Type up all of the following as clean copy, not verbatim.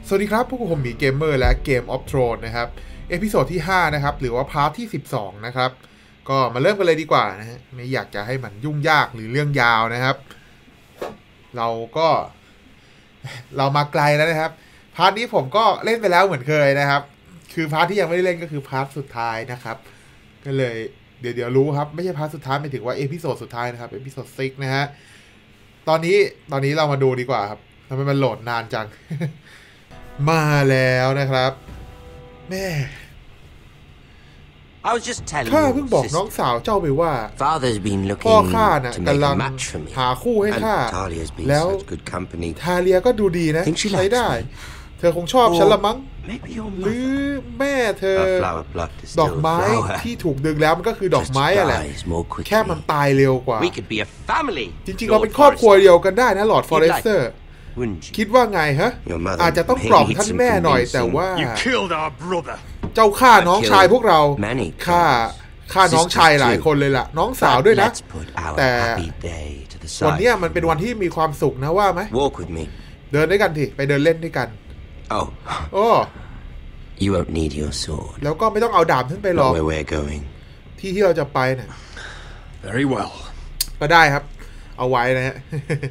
สวัสดีครับพวกผมมีเกมเมอร์และเกมออฟโทรนนะครับเอพิโซดที่5นะครับหรือว่าพาร์ทที่12นะครับก็มาเริ่มกันเลยดีกว่านะฮะไม่อยากจะให้มันยุ่งยากหรือเรื่องยาวนะครับเรามาไกลแล้วนะครับพาร์ทนี้ผมก็เล่นไปแล้วเหมือนเคยนะครับคือพาร์ทที่ยังไม่ได้เล่นก็คือพาร์ทสุดท้ายนะครับก็เลยเดี๋ยวรู้ครับไม่ใช่พาร์ทสุดท้ายหมายถึงว่าเอพิโซดสุดท้ายนะครับเอพิโซด6นะฮะตอนนี้เรามาดูดีกว่าครับทำไมมันโหลดนานจัง มาแล้วนะครับแม่ข้าเพิ่งบอกน้องสาวเจ้าไปว่าพ่อข้าน่ะกำลังหาคู่ให้ข้าแล้วทาเลียก็ดูดีนะใช้ได้เธอคงชอบฉันละมั้งหรือแม่เธอดอกไม้ที่ถูกดึงแล้วมันก็คือดอกไม้อะไรแค่มันตายเร็วกว่าจริงๆเราเป็นครอบครัวเดียวกันได้นะลอร์ดฟอเรสเตอร์คิดว่าไงฮะอาจจะต้องกล่อมท่านแม่หน่อยแต่ว่าเจ้าฆ่าน้องชายพวกเราฆ่าน้องชายหลายคนเลยล่ะน้องสาวด้วยนะแต่วันนี้มันเป็นวันที่มีความสุขนะว่าไหมเดินด้วยกันทีไปเดินเล่นด้วยกันโอ้แล้วก็ไม่ต้องเอาดาบขึ้นไปหรอกที่เราจะไปเนี่ยก็ได้ครับเอาไว้นะฮะ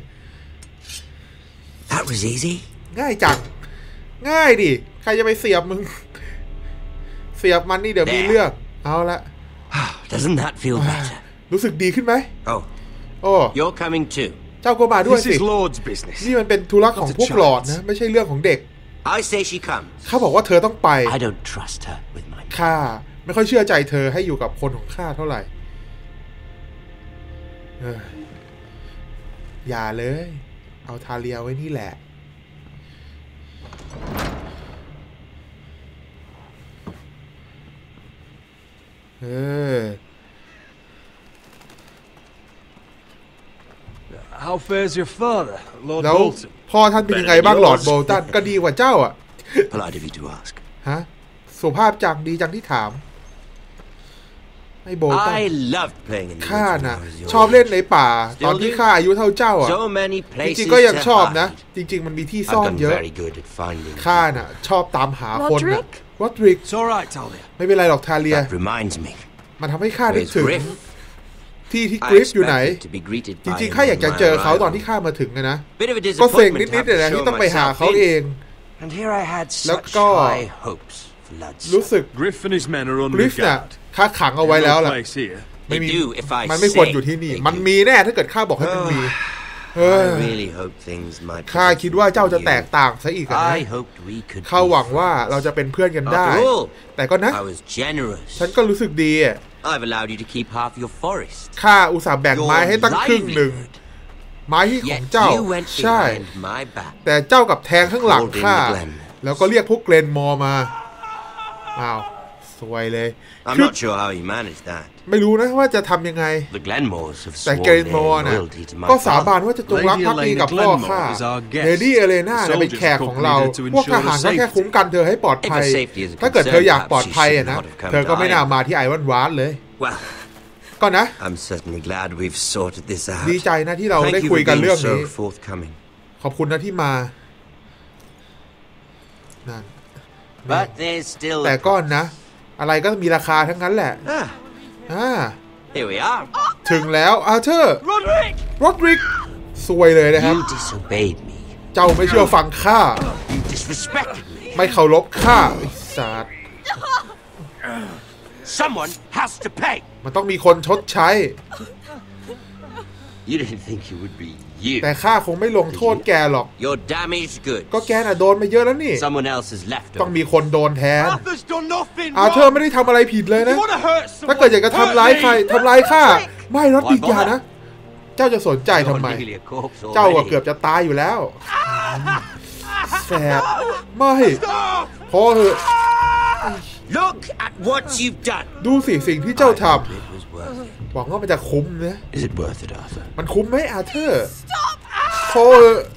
ง่ายจังง่ายดิใครจะไปเสียบมึงเสียบมันนี่เดี๋ยวมีเรื่องเอาละรู้สึกดีขึ้นไหมโอ้เจ้าก็มาด้วยสินี่มันเป็นธุระของพวกหลอดนะไม่ใช่เรื่องของเด็กเขาบอกว่าเธอต้องไปข้าไม่ค่อยเชื่อใจเธอให้อยู่กับคนของข้าเท่าไหร่อย่าเลยเอาทาเลียไว้นี่แหละแล้วพ่อท่านเป็นยังไงบ้างหลอร์ดโบลตันก็ดีกว่าเจ้าอ่ะฮะสุภาพจังดีจังที่ถามไอ้โบลตันข้าน่ะชอบเล่นในป่าตอนที่ข้าอายุเท่าเจ้าอ่ะจริงๆก็ยังชอบนะจริงๆมันมีที่ซ่อนเยอะข้าน่ะชอบตามหาคนน่ะวอดริกไม่เป็นไรหรอกทาเลียมันทำให้ข้านึกถึงที่กริฟอยู่ไหนจริงๆข้าอยากจะเจอเขาตอนที่ข้ามาถึงนะก็เซ็งนิดๆเลยนะที่ต้องไปหาเขาเองแล้วก็รู้สึกกริฟน่ะข้าขังเอาไว้แล้วล่ะมันไม่ควรอยู่ที่นี่มันมีแน่ถ้าเกิดข้าบอกให้มันมีข้าคิดว่าเจ้าจะแตกต่างซะอีกนะข้าหวังว่าเราจะเป็นเพื่อนกันได้แต่ก็นะฉันก็รู้สึกดีข้าอุตส่าห์แบ่งไม้ให้ตั้งครึ่งหนึ่งไม้ที่ของเจ้าใช่แต่เจ้ากับแทงข้างหลังข้าแล้วก็เรียกพวกเกรนมอร์มาอ้าวสวยเลยไม่รู้นะว่าจะทำยังไงแต่เกรนมอร์นะก็สาบานว่าจะจงรักภักดีกับพ่อข้าเลดี้เอเลน่าเป็นแขกของเราพวกทหารก็แค่คุ้มกันเธอให้ปลอดภัยถ้าเกิดเธออยากปลอดภัยนะเธอก็ไม่น่ามาที่ไอวันวาร์ดเลยก็นะดีใจนะที่เราได้คุยกันเรื่องนี้ขอบคุณนะที่มานั่นแต่ก็นะอะไรก็มีราคาทั้งนั้นแหละถึงแล้วอาเธอร์โรดริกซวยเลยนะครับเจ้าไม่เชื่อฟังข้าไม่เคารพข้าไอ้สัตว์มันต้องมีคนชดใช้แต่ข้าคงไม่ลงโทษแกหรอกก็แกน่ะโดนมาเยอะแล้วนี่ต้องมีคนโดนแทนอาเธอร์ไม่ได้ทำอะไรผิดเลยนะถ้าเกิดอยากจะทำร้ายใครทำร้ายข้าไม่รถติดยานะเจ้าจะสนใจทำไมเจ้าก็เกือบจะตายอยู่แล้วแสบไม่พอเถอะดูสิสิ่งที่เจ้าทำหวังว่ามันจะคุ้มนะมันคุ้มไหมอาเธอร์โธ่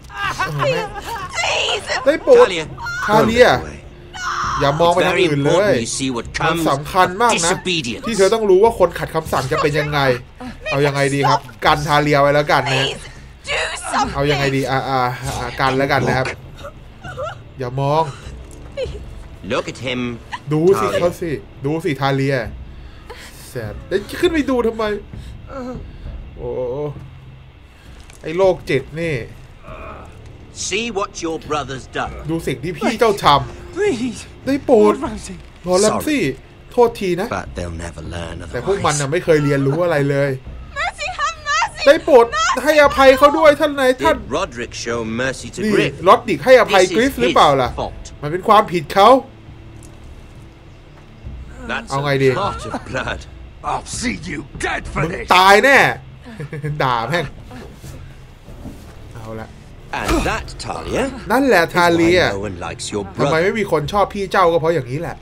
ได้โปรดทาเลียอย่ามองไปทางอื่นเลยมันสำคัญมากนะที่เธอต้องรู้ว่าคนขัดคำสั่งจะเป็นยังไงเอายังไงดีครับกันทาเลียไว้แล้วกันนะเอายังไงดีกันแล้วกันนะครับอย่ามอง Look at him ดูสิเขาสิดูสิทาเลียแสบแล้วขึ้นไปดูทำไมโอ้ไอ้โรคจิตนี่ See what your brother's done ดูสิ่งที่พี่เจ้าทำได้โปรดรอแลมซี่โทษทีนะแต่พวกมันน่ะไม่เคยเรียนรู้อะไรเลยได้โปรดให้อภัยเขาด้วยท่านนายท่านนี่รอดดิกให้อภัยกริฟหรือเปล่าล่ะมันเป็นความผิดเขาเอาไงดีมึงตายแน่ด่าแม่งเอาละนั่นแหละทาเลียทำไมไม่มีคนชอบพี่เจ้าก็เพราะอย่างนี้แหละ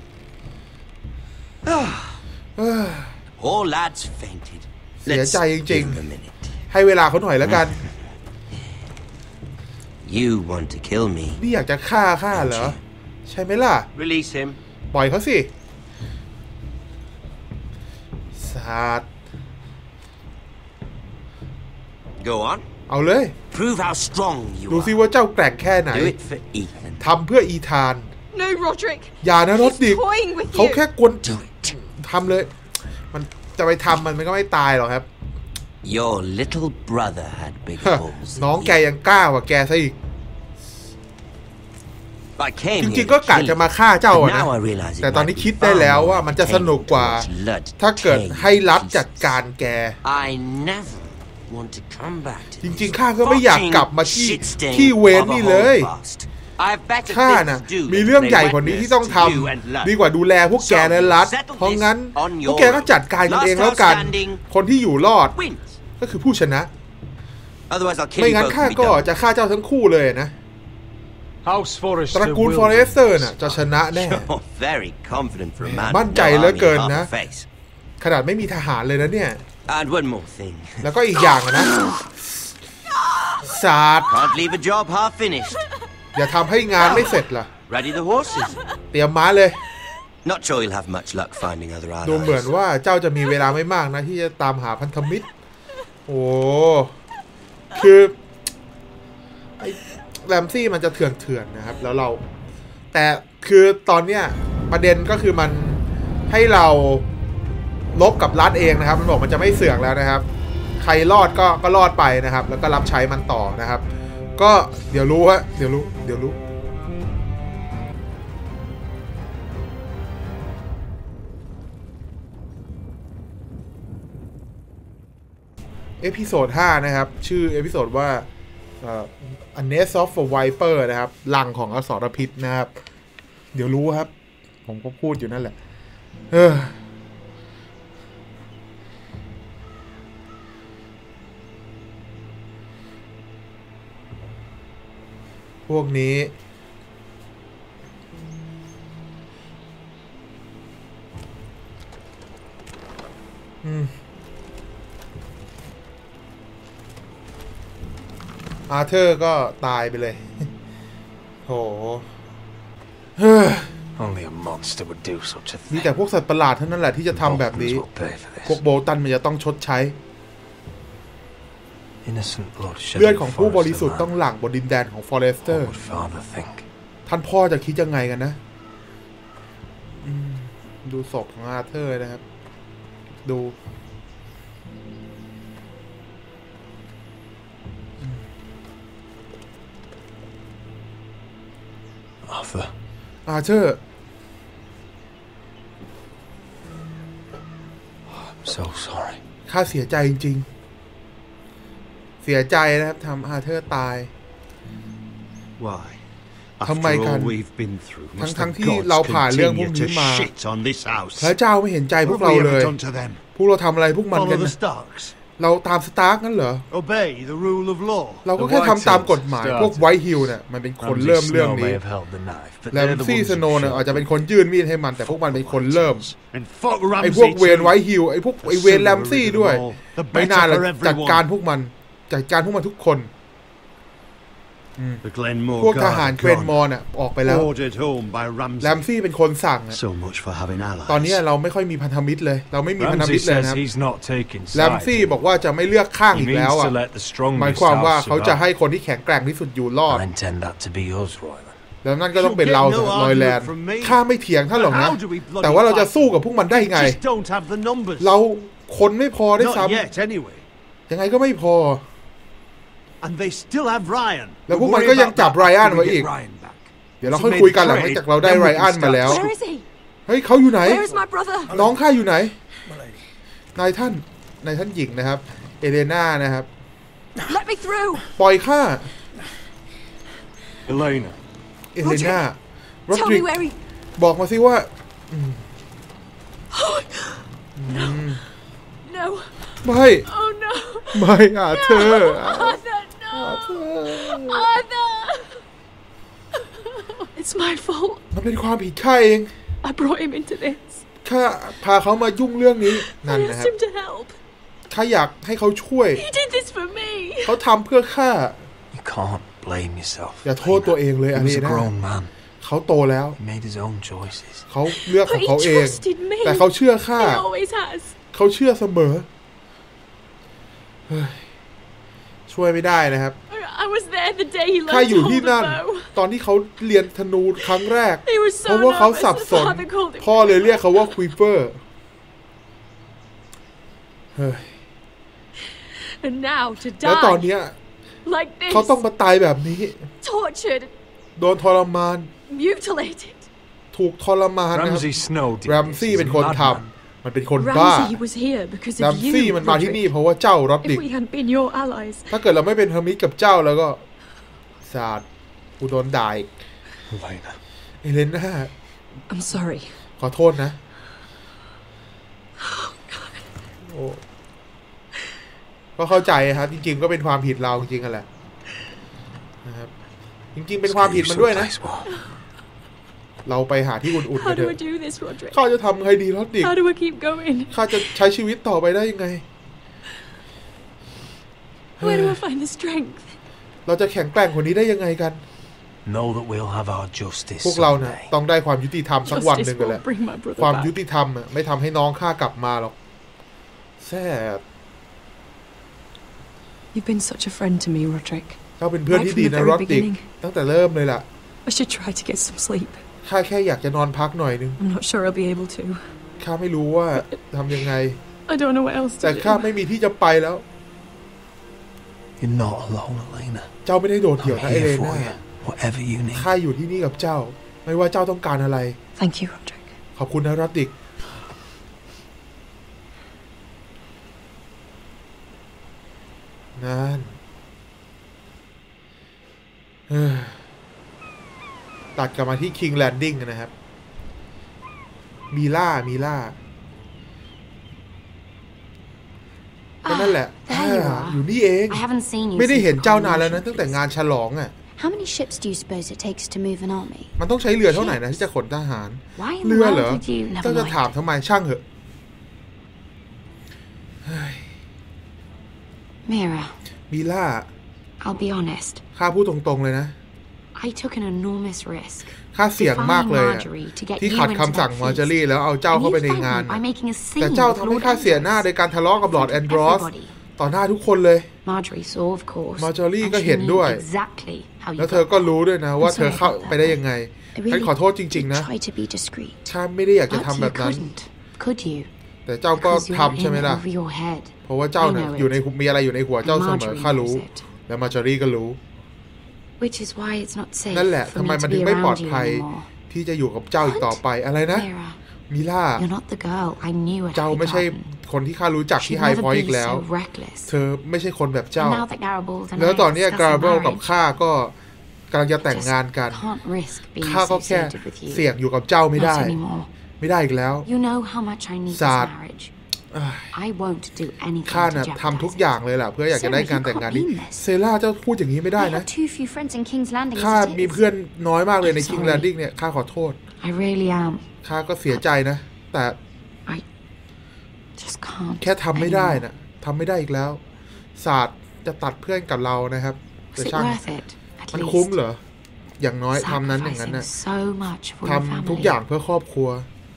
เสียใจจริงๆให้เวลาเขาหน่อยแล้วกันนี่อยากจะฆ่าข้าเหรอใช่ไหมล่ะปล่อยเขาสิสาดเอาเลยดูสิว่าเจ้าแกร่งแค่ไหนทำเพื่ออีธานอย่านะรถดิเขาแค่กวนทำเลยมันจะไปทำมันก็ไม่ตายหรอกครับ น้องแกยังกล้ากว่าแกซะอีกจริงๆก็กะจะมาฆ่าเจ้านะแต่ตอนนี้คิดได้แล้วว่ามันจะสนุกกว่าถ้าเกิดให้รัฐจัดการแกจริงๆข้าก็ไม่อยากกลับมาที่เวรนี่เลยข้าน่ะมีเรื่องใหญ่กว่านี้ที่ต้องทำดีกว่าดูแลพวกแกและรัฐเพราะงั้นพวกแกก็จัดการกันเองแล้วกันคนที่อยู่รอดก็คือผู้ชนะไม่งั้นข้าก็จะฆ่าเจ้าทั้งคู่เลยนะตระกูลฟอเรสเตอร์น่ะจะชนะแน่มั่นใจเหลือเกินนะขนาดไม่มีทหารเลยนะเนี่ยแล้วก็อีกอย่างนะศาสตร์อย่าทำให้งานไม่เสร็จล่ะเตรียมม้าเลยดูเหมือนว่าเจ้าจะมีเวลาไม่มากนะที่จะตามหาพันธมิตรโอ้คือไอ้แรมซี่มันจะเถื่อนๆนะครับแล้วเราแต่คือตอนเนี้ยประเด็นก็คือมันให้เราลบกับรัฐเองนะครับมันบอกมันจะไม่เสือกแล้วนะครับใครรอดก็รอดไปนะครับแล้วก็รับใช้มันต่อนะครับก็เดี๋ยวรู้ฮะเดี๋ยวรู้เอพิโซด5นะครับชื่อเอพิโซดว่าA Nest of a Viper นะครับรังของอสรพิษนะครับเดี๋ยวรู้ครับผมก็พูดอยู่นั่นแหละพวกนี้อาร์เธอร์ก็ตายไปเลยโหมีแต่พวกสัตว์ประหลาดเท่านั้นแหละที่จะทำแบบนี้พวกโบตันมันจะต้องชดใช้เลือดของผู้บริสุทธิ์ต้องหลั่งบนดินแดนของฟอเรสเตอร์ท่านพ่อจะคิดยังไงกันนะดูศพของอาร์เธอร์นะครับดูอาร์เธอร์ข้าเสียใจจริงๆเสียใจนะครับทำอาร์เธอร์ตายทำไมกันทั้งที่เราผ่านเรื่องพวกนี้มาพระเจ้าไม่เห็นใจพวกเราเลยพวกเราทำอะไรพวกมันกันนะเราตามสตาร์กนั่นเหรอเราก็แค่ทำตามกฎหมายพวกไวท์ฮิลเนี่ยมันเป็นคนเริ่มเรื่องนี้แรมซี่สโนว์เนี่ยอาจจะเป็นคนยื่นมีดให้มันแต่พวกมันเป็นคนเริ่มไอ้พวกเวนไวท์ฮิลไอ้พวกไอ้เวนแรมซี่ด้วยไม่นานจัดการพวกมันทุกคนพวกทหารเกรนมอร์น่ะออกไปแล้วแรมซี่เป็นคนสั่งตอนนี้เราไม่ค่อยมีพันธมิตรเลยเราไม่มีพันธมิตรเลยนะครับแรมซี่บอกว่าจะไม่เลือกข้างอีกแล้วอ่ะหมายความว่าเขาจะให้คนที่แข็งแกร่งที่สุดอยู่รอดแล้วนั่นก็ต้องเป็นเราลอยแลนด์ข้าไม่เถียงท่านหรอกนะแต่ว่าเราจะสู้กับพวกมันได้ไงเราคนไม่พอได้ซ้ำยังไงก็ไม่พอแล้วพวกมันก็ยังจับไรอันไว้อีกเดี๋ยวเราค่อยคุยกันหลังจากเราได้ไรอันมาแล้วเฮ้ยเขาอยู่ไหนน้องข้าอยู่ไหนนายท่านหญิงนะครับเอเลน่านะครับปล่อยข้าเอเลน่าโรดริกบอกมาสิว่าไม่ไม่เธอ It's my fault. มันเป็นความผิดข้าเอง I brought him into this. ข้าพาเขามายุ่งเรื่องนี้นั่นนะครับ ข้าอยากให้เขาช่วย He did this for me. เขาทำเพื่อข้า You can't blame yourself. อย่าโทษตัวเองเลยอารีนาเขาโตแล้ว He made his own choices. เขาเลือกของเขาเองแต่เขาเชื่อข้า He always has. เขาเชื่อเสมอช่วยไม่ได้นะครับข้าอยู่ที่นั่นตอนที่เขาเรียนธนูครั้งแรกเพราะว่าเขาสับสนพ่อเลยเรียกเขาว่าควีเปอร์แล้วตอนนี้เขาต้องมาตายแบบนี้โดนทรมานถูกทรมานนะครับแรมซี่เป็นคนทำมันเป็นคนบ้าแรมซี่มันมาที่นี่เพราะว่าเจ้ารอดดิกถ้าเกิดเราไม่เป็นพมิตรกับเจ้าแล้วก็ศาสตร์กูโดนด่าอีกเอเลน่า I'm sorry ขอโทษนะโอ้ก็เข้าใจครับจริงๆก็เป็นความผิดเราจริงๆกันแหละนะครับจริงๆเป็นความผิดมันด้วยนะเราไปหาที่อุ่นๆกันเถอะข้าจะทำไงดีรอดดิกข้าจะใช้ชีวิตต่อไปได้ยังไงเราจะแข็งแกร่งกว่านี้ได้ยังไงกันพวกเราเนี่ยต้องได้ความยุติธรรมสักวันหนึ่งกันแหละความยุติธรรมไม่ทำให้น้องข้ากลับมาหรอกแซ่บ You've been such a friend to me, Roderick. เจ้าเป็นเพื่อนที่ดีนะรอดดิกตั้งแต่เริ่มเลยล่ะ I should try to get some sleep. ข้าแค่อยากจะนอนพักหน่อยนึง I'm not sure I'll be able to. ข้าไม่รู้ว่าทำยังไง I don't know what else to do. แต่ข้าไม่มีที่จะไปแล้ว You're not alone, Elena. เจ้าไม่ได้โดดเดี่ยวนะเอเลน่า Whatever you need. ข้าอยู่ที่นี่กับเจ้าไม่ว่าเจ้าต้องการอะไร Thank you, Roderick. ขอบคุณนะรอดดิกนั่นตัดกลับมาที่ King Landing นะครับมีล่าก็นั่นแหละอยู่นี่เองไม่ได้เห็นเจ้านานแล้วนะตั้งแต่งานฉลองอ่ะ How many ships do you suppose it takes to move an army? มันต้องใช้เรือเท่าไหร่นะที่จะขนทหารเรือเหรอเจ้าจะถามทำไมช่างเหอะ Mira. มีล่า I'll be honest. ข้าพูดตรงๆเลยนะ I took an enormous risk. ข้าเสี่ยงมากเลยที่ขัดคำสั่งมาร์จอรี่แล้วเอาเจ้าเข้าไปในงานแต่เจ้าทำให้ข้าเสียหน้าโดยการทะเลาะกับลอร์ดแอนดรอสต่อหน้าทุกคนเลยมาร์จอรี่ก็เห็นด้วยแล้วเธอก็รู้ด้วยนะว่าเธอเข้าไปได้ยังไงฉันขอโทษจริงๆนะข้าไม่ได้อยากจะทำแบบนั้นแต่เจ้าก็ทำใช่ไหมล่ะเพราะว่าเจ้าเนี่ยอยู่ในมีอะไรอยู่ในหัวเจ้าเสมอข้ารู้แล้วมาร์จอรี่ก็รู้นั่นแหละทำไมมันถึงไม่ปลอดภัยที่จะอยู่กับเจ้าอีกต่อไปอะไรนะมิล่าเจ้าไม่ใช่คนที่ข้ารู้จักที่ไฮพอยต์อีกแล้วเธอไม่ใช่คนแบบเจ้าแล้วตอนนี้กราเบลกับข้าก็กำลังจะแต่งงานกันข้าก็แค่เสี่ยงอยู่กับเจ้าไม่ได้อีกแล้วศาสตร์ข้าน่ะทำทุกอย่างเลยแหละเพื่ออยากจะได้การแต่งงานนี้เซล่าเจ้าพูดอย่างนี้ไม่ได้นะข้ามีเพื่อนน้อยมากเลยใน King's Landing เนี่ยข้าขอโทษข้าก็เสียใจนะแต่แค่ทำไม่ได้นะทำไม่ได้อีกแล้วศาสตร์จะตัดเพื่อนกับเรานะครับแต่ช่างมันคุ้มเหรออย่างน้อยทำนั้นอย่างนั้นนะทำทุกอย่างเพื่อครอบครัว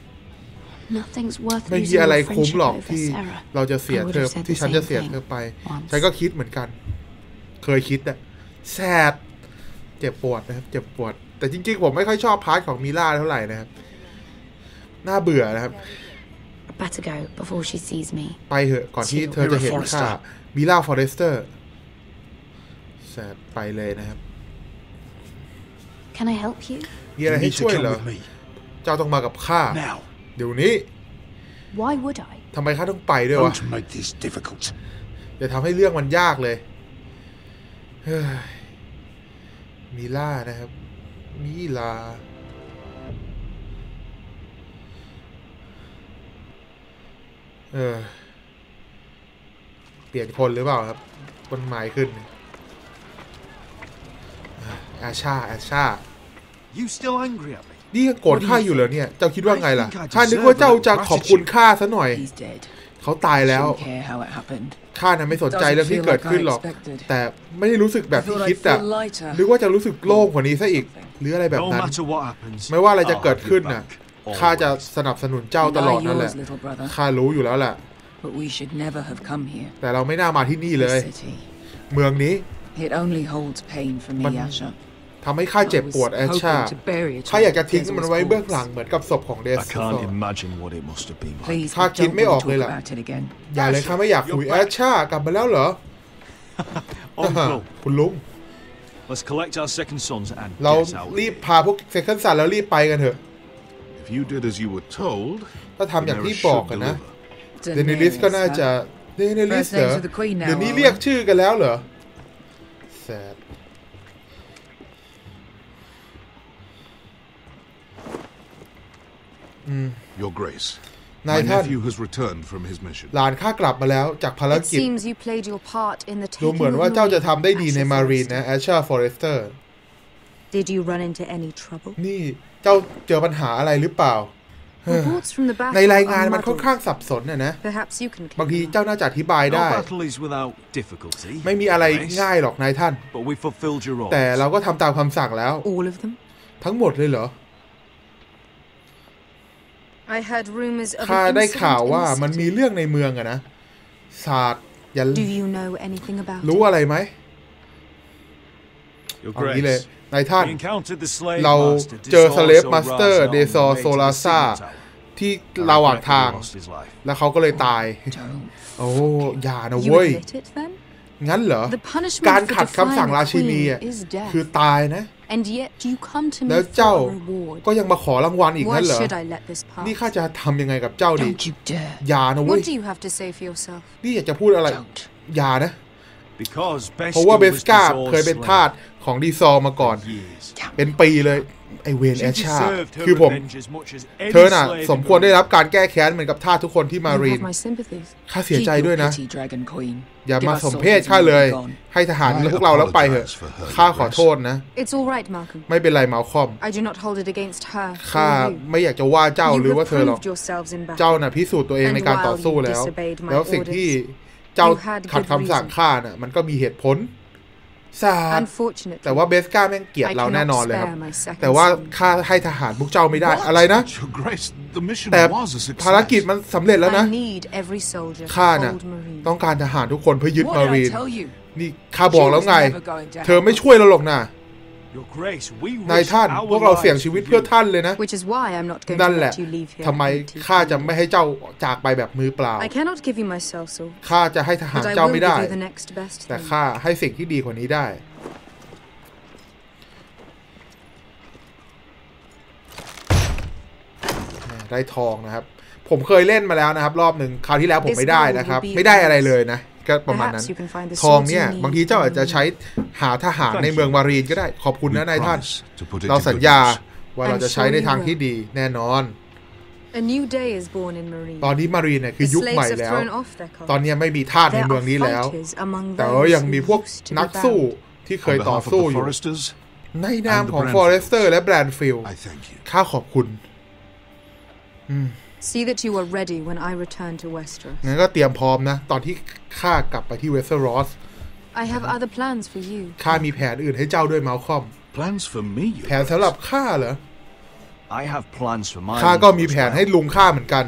ไม่มีอะไรคุ้มหรอกที่เราจะเสียเธอที่ฉันจะเสียเธอไปฉันก็คิดเหมือนกันเคยคิดอะแซดเจ็บปวดนะครับเจ็บปวดแต่จริงๆผมไม่ค่อยชอบพาร์ทของมิล่าเท่าไหร่นะครับน่าเบื่อนะครับ Better go before she sees me. ไปเถอะก่อนที่เธอจะเห็นข้ามิล่าฟอเรสเตอร์แสบไปเลยนะครับ Can I help you? มีอะไรให้ช่วยเหรอเจ้าต้องมากับข้าเดี๋ยวนี้ Why would I? ทำไมข้าต้องไปด้วยวะอย่าทำให้เรื่องมันยากเลยมิล่านะครับมิลาเปลี่ยนคนหรือเปล่าครับคนหมายขึ้นอาชานี่ยังโกรธข้าอยู่เหรอเนี่ยเจ้าคิดว่าไงล่ะข้านึกว่าเจ้าจะขอบคุณข้าซะหน่อยเขาตายแล้วข้าน่ะไม่สนใจเรื่องที่เกิดขึ้นหรอกแต่ไม่ได้รู้สึกแบบที่คิดอ่ะนึกว่าจะรู้สึกโล่งกว่านี้ซะอีกหรืออะไรแบบนั้นไม่ว่าอะไรจะเกิดขึ้นน่ะข้าจะสนับสนุนเจ้าตลอดนั่นแหละข้ารู้อยู่แล้วแหละแต่เราไม่น่ามาที่นี่เลยเมืองนี้มันทำให้ข้าเจ็บปวดแอชชาข้าอยากจะทิ้งมันไว้เบื้องหลังเหมือนกับศพของเดสข้าคิดไม่ออกเลยล่ะอย่าเลยข้าไม่อยากคุยแอชชากลับมาแล้วเหรอคุณลุงเรารีบพาพวกเซคันด์ซันแล้วรีบไปกันเถอะถ้าทำอย่างที่บอกกันนะเดนิลิสก็น่าจะเดนิลิสเหรอเดี๋ยวนี้เรียกชื่อกันแล้วเหรอแซด Your Grace นายท่านหลานข้ากลับมาแล้วจากภารกิจดูเหมือนว่าเจ้าจะทำได้ดีในมารีนนะแอชชาฟอเรสเตอร์นี่เจ้าเจอปัญหาอะไรหรือเปล่าในรายงานมันค่อนข้างสับสนนะบางทีเจ้าน่าจะอธิบายได้ไม่มีอะไรง่ายหรอกนายท่านแต่เราก็ทำตามคำสั่งแล้วทั้งหมดเลยเหรอข้าได้ข่าวว่ามันมีเรื่องในเมืองอะนะศาสตร์ยันรู้อะไรไหมเอางี้เลยนายท่านเราเจอสเลฟมาสเตอร์เดซอร์โซลาซาที่ระหว่างทางแล้วเขาก็เลยตายโอ้อย่านะเว้ยงั้นเหรอการขัดคำสั่งราชินีคือตายนะแล้วเจ้าก็ยังมาขอรางวัลอีกงั้นเหรอนี่ข้าจะทำยังไงกับเจ้าดีอย่านะเว้ยนี่อยากจะพูดอะไรอย่านะเพราะว่าเบสกาเคยเป็นทาสของดีซอมาก่อนเป็นปีเลยไอเวนแอชชาคือเธอน่ะสมควรได้รับการแก้แค้นเหมือนกับทาสทุกคนที่มารีนข้าเสียใจด้วยนะอย่ามาสมเพศข้าเลยให้ทหารพวกเราแล้วไปเถอะข้าขอโทษนะไม่เป็นไรมาลคอมข้าไม่อยากจะว่าเจ้าหรือว่าเธอหรอกเจ้าน่ะพิสูจน์ตัวเองในการต่อสู้แล้วสิ่งที่เจ้าขัดคำสั่งข้าน่ะมันก็มีเหตุผลแต่ว่าเบสกาแม่งเกลียดเราแน่นอนเลยครับแต่ว่าข้าให้ทหารพวกเจ้าไม่ได้อะไรนะแต่ภารกิจมันสำเร็จแล้วนะข้าน่ะต้องการทหารทุกคนเพื่อยึดมารีนนี่ข้าบอกแล้วไงเธอไม่ช่วยเราหรอกนะนายท่านพวกเราเสี่ยงชีวิตเพื่อท่านเลยนะนั่นแหละทำไมข้าจะไม่ให้เจ้าจากไปแบบมือเปล่าข้าจะให้ทหารเจ้าไม่ได้แต่ข้าให้สิ่งที่ดีกว่านี้ได้ได้ทองนะครับผมเคยเล่นมาแล้วนะครับรอบหนึ่งคราวที่แล้วผมไม่ได้นะครับไม่ได้อะไรเลยนะก็ประมาณนั้นทองเนี่ยบางทีเจ้าอาจจะใช้หาทหารในเมืองมารีนก็ได้ขอบคุณนะนายท่านเราสัญญาว่าเราจะใช้ในทางที่ดีแน่นอนตอนนี้มารีนเนี่ยคือยุคใหม่แล้วตอนนี้ไม่มีทาสในเมืองนี้แล้วแต่ว่ายังมีพวกนักสู้ที่เคยต่อสู้อยู่ในนามของฟอเรสเตอร์และแบรนด์ฟิลด์ข้าขอบคุณ See that you are ready when I return to Westeros. งั้นก็เตรียมพร้อมนะตอนที่ข้ากลับไปที่เวสเทอรอส I have other plans for you. ข้ามีแผนอื่นให้เจ้าด้วยมาลคอม Plans for me? แผนสำหรับข้าเหรอ I have plans for my ข้าก็มีแผนให้ลุงข้าเหมือนกัน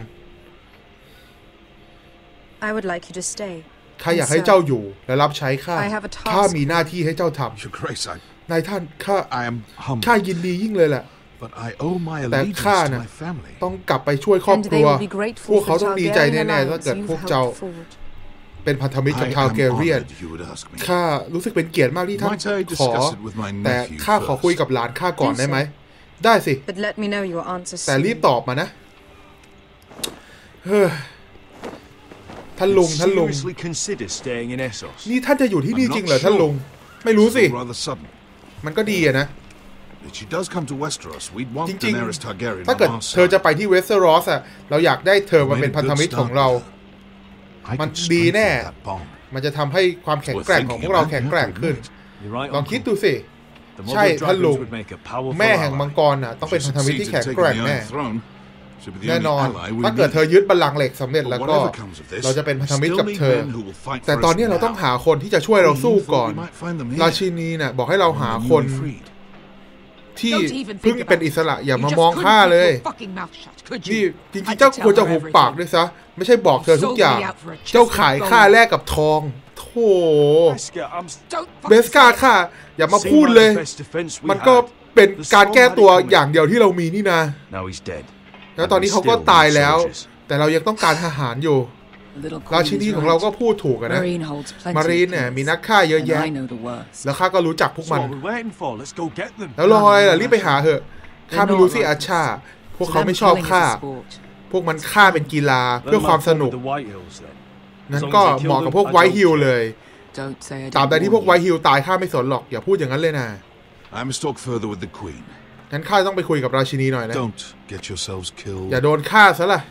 I would like you to stay. ข้าอยากให้เจ้าอยู่และรับใช้ข้าข้ามีหน้าที่ให้เจ้าทำนายท่านข้า I am humble. ข้ายินดียิ่งเลยแหละ But I owe my แต่ allegiance ข้า to น่ะ my family. ต้องกลับไปช่วยครอบ And ครั they ว will be พ grateful วก for เขาต้องดีใจ Targaryen แน่ๆถ้า alliance เกิด you've พวกเจ้า helped forward. เป็นพันธมิตรกับ I ชาว am เกเรียน honored you would ask me. ข้ารู้สึกเป็นเกียรติมากที่ท่าน Might I ขอ discuss it with my แต่ nephew ข้าขอคุยกับหลานข้าก่อนได้ไหม ได้สิ But let me know your answer แต่ soon. รีบตอบมานะเฮ้ยท่านลุง Seriously consider staying in Essos. นี่ท่านจะอยู่ที่นี่ I'm not จริงเหรอท่านลุง ไม่รู้ It's สิ rather sudden. มันก็ดีอะนะ If she does come to Westeros, we'd want จริง Daenerys Targaryen ๆ ถ้าเกิด on our เธอจะ side. ไปที่เวสเตอรอสอะเราอยากได้เธอมาเป็นพันธมิตรของเรา I มัน could ดีแน่ strengthen that bond. มันจะทำให้ความแข็งแกร่งของพวกเราแข็งแกร่งขึ้น You're right, ลองคิด Uncle. ดูสิ The ใช่ mother of ท่านลุง dragons would make a powerful แม่แห่งมัง ally. กรน่ะต้องเป็น If พั she นธมิตรที่ succeeds แข็ง in แกร่ง taking the แน่ Iron Throne, she'll be the แน่ only นอน ally we ถ้าเกิด need. เธอยึดบัลลังก์เหล็กสำเร็จ But แล้วก็ whatever comes of this, เราจะเป็นพันธมิตร still กับ need เธอ men who will fight แต่ for ตอน us นี้เราต้อง now. หาคนที่จะช่วยเราสู้ Thought ก่อน we might find them รา here. ชินีน่ะบอกให้เราหา When คน newly freed. ที่เพิ่งเป็นอิสระอย่ามามองข้าเลย นี่จริงๆเจ้าควรจะหุบปากด้วยซะ ไม่ใช่บอกเธอทุกอย่าง เจ้าขายข้าแลกกับทองโธ่ Beskar, I'm เบสกาข้าอย่ามาพูดเลย best defense we มันก็ had. เป็นการแก้ตัวอย่างเดียวที่เรามีนี่นะ Now he's dead. แล้วตอนนี้เขาก็ตายแล้ว แต่เรายังต้องการทหารอยู่ ราชินีของเราก็พูดถูกนะ มารีนเนี่ยมีนักฆ่าเยอะแยะ แล้วข้าก็รู้จักพวก So มัน what are we waiting for? Let's go get them. แล้วรออะไรล่ะรีบไปหาเถอะข้าไม่รู้สิอาชาพวกเขาไม่ชอบข้าพวกมันฆ่าเป็นกีฬาเพื่อความสนุก The White Hills then. นั้นก็เหมาะกับพวกไวท์ฮิลเลยตราบใดที่พวกไวท์ฮิลตายข้าไม่สนหรอกอย่าพูดอย่างนั้นเลยนะ I must talk further with the Queen. งั้นข้าต้องไปคุยกับราชินีหน่อยนะ Don't get yourselves killed. อย่าโดนฆ่าซะล่ะ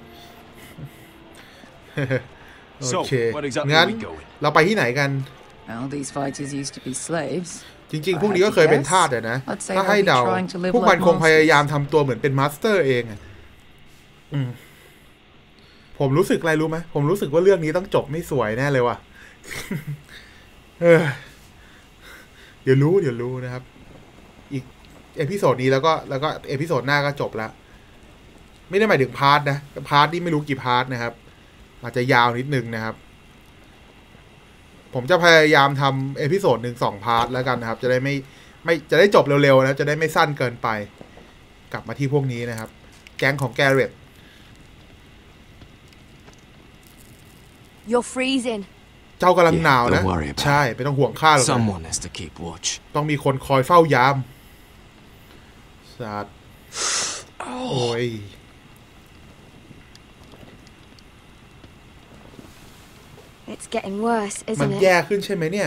โอ So, เค where exactly งั้น are we going? เราไปที่ไหนกัน Well, these fighters used to be slaves. จริงๆ พวกนี้ก็เคยเป็นทาสอะนะ ถ้าให้เดา พวกมันคงพยายามทำตัวเหมือนเป็นมาสเตอร์เองอะผมรู้สึกอะไรรู้ไหมผมรู้สึกว่าเรื่องนี้ต้องจบไม่สวยแน่เลยว่ะ เดี๋ยวรู้นะครับ อีกเอพิโซดนี้แล้วก็เอพิโซดหน้าก็จบแล้ว ไม่ได้หมายถึงพาร์ทนะพาร์ทนี่ไม่รู้กี่พาร์ทนะครับ อาจจะยาวนิดนึงนะครับ ผมจะพยายามทำเอพิโซด1-2 พาร์ทแล้วกันนะครับ จะได้ไม่จะได้จบเร็วๆนะจะได้ไม่สั้นเกินไป กลับมาที่พวกนี้นะครับ แก๊งของแกเรต You're freezing. เจ้ากำลังหนาวนะ ใช่ไม่ต้องห่วงข้าหรอกนะ Someone has to keep watch. ต้องมีคนคอยเฝ้ายามสัตว์โอ้ย It's getting worse, มัน isn't แย่ it? ขึ้นใช่ไหมเนี่ย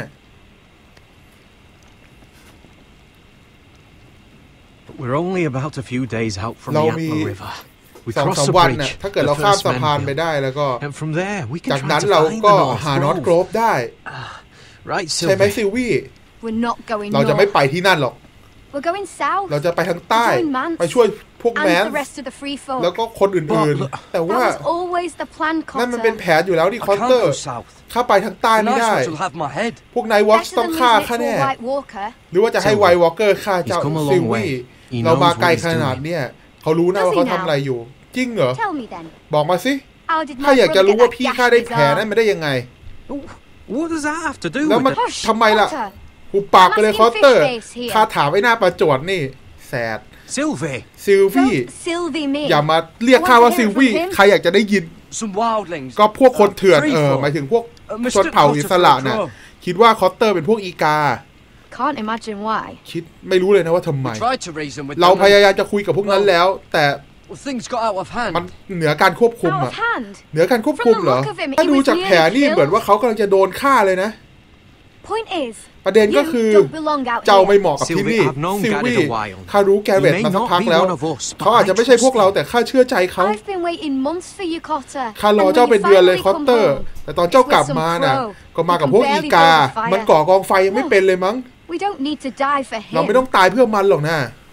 But we're only about a few days out from the เรามี Atla River. We 2-3 cross the วันน่ะ bridge. ถ้าเกิด the เราข้าม first สะ men พานไป built. ได้แล้วก็ And from there, we จาก can นั้ try น to เรา find ก็ the หานอต North โกร Grove. ฟได้ Right, ใช่ไหม Sylvie? ซิลวี่ We're not going เราจะไม่ north. ไปที่นั่นหรอก We're going south. เราจะไปทางใต้ Join Mance ไปช่วยพวกแม And น the rest of the free แล้ว folk. ก็คนอื่นๆ แต่ That ว่า was always the plan, นั่นมันเป็น Cotter. แผนอยู่แล้วดิคอ I นเตอ can't ร์ go south. ข้าไปทางใต้ The ไม่ Night ได้ Watch will have my head. พวกไนท์วอช Better ต้อง than ฆ่า losing ข้า it to แน่ a White Walker. หรือว่าจะให้ไวท์วอล์กเกอร์ฆ่าเจ้า He's come a long ซิลวี่ way. He เรา knows มา what ไกล he's ขนาด doing. เนี้ยเขารู้นะว่าเขาทำอะไรอยู่ จริงเหรอ Tell me then. บอกมาสิ How did ถ้า my อยากจะ brother รู้ get ว่า that พี่ gash ข้า in ได้ his แผลนั้น arm? ไม่ได้ยังไง What does that have to do แล้ว with มัน it? Hush, ทำไมล่ะ Cotter. หูปากไปเลย I'm คอ asking เตอร์ Fishface here. ข้าถามไอ้หน้าประจวดนี่แสด Sylvie, ซิลวี่ Don't Sylvie me. อย่ามาเรียกข้าว่าซิลวี่ใครอยากจะได้ยิน some wildlings. ก็พวกคนเถื่อน free folk. หมายถึงพวก Mr. ชนเผ่าอิสระน่ะ Cotter คิดว่าคอตเตอร์เป็นพวกอีกา Can't imagine why. คิดไม่รู้เลยนะว่าทำไม tried to reason with เรา them. พยายามจะคุยกับพวกนั้นแล้ว แต่ Well, things got out of hand. มันเหนือการควบคุม Out อะ of hand. เหนือการควบคุมเหรอ From the look of him, he ถ้าดู was จากแผล nearly นี่ killed. เหมือนว่าเขากำลังจะโดนฆ่าเลยนะ Point is, ประเด็น you ก็คือ don't belong out เจ้าไม่ here. เหมาะกับที่นี่ Sylvie, I've known ซิล Garrett วี่ a while. ข้ารู้แกเรต He may มาสัก not พัก be แล้ว one of us, but เขาอาจจะไม่ใช่พวกเราแต่ข้าเชื่อใจเขา I've been waiting months for you, Cotter. ข้ารอ And when เจ้า you เป็นเดือนเลย finally คอต come เตอร์ home, แต่ตอนเจ้ากลับมาน่ะ ก็มากับพวกอีกา มันก่อกองไฟยังไม่เป็นเลยมั้ง we don't need to die for เรา him. ไม่ต้องตายเพื่อมันหรอกนะ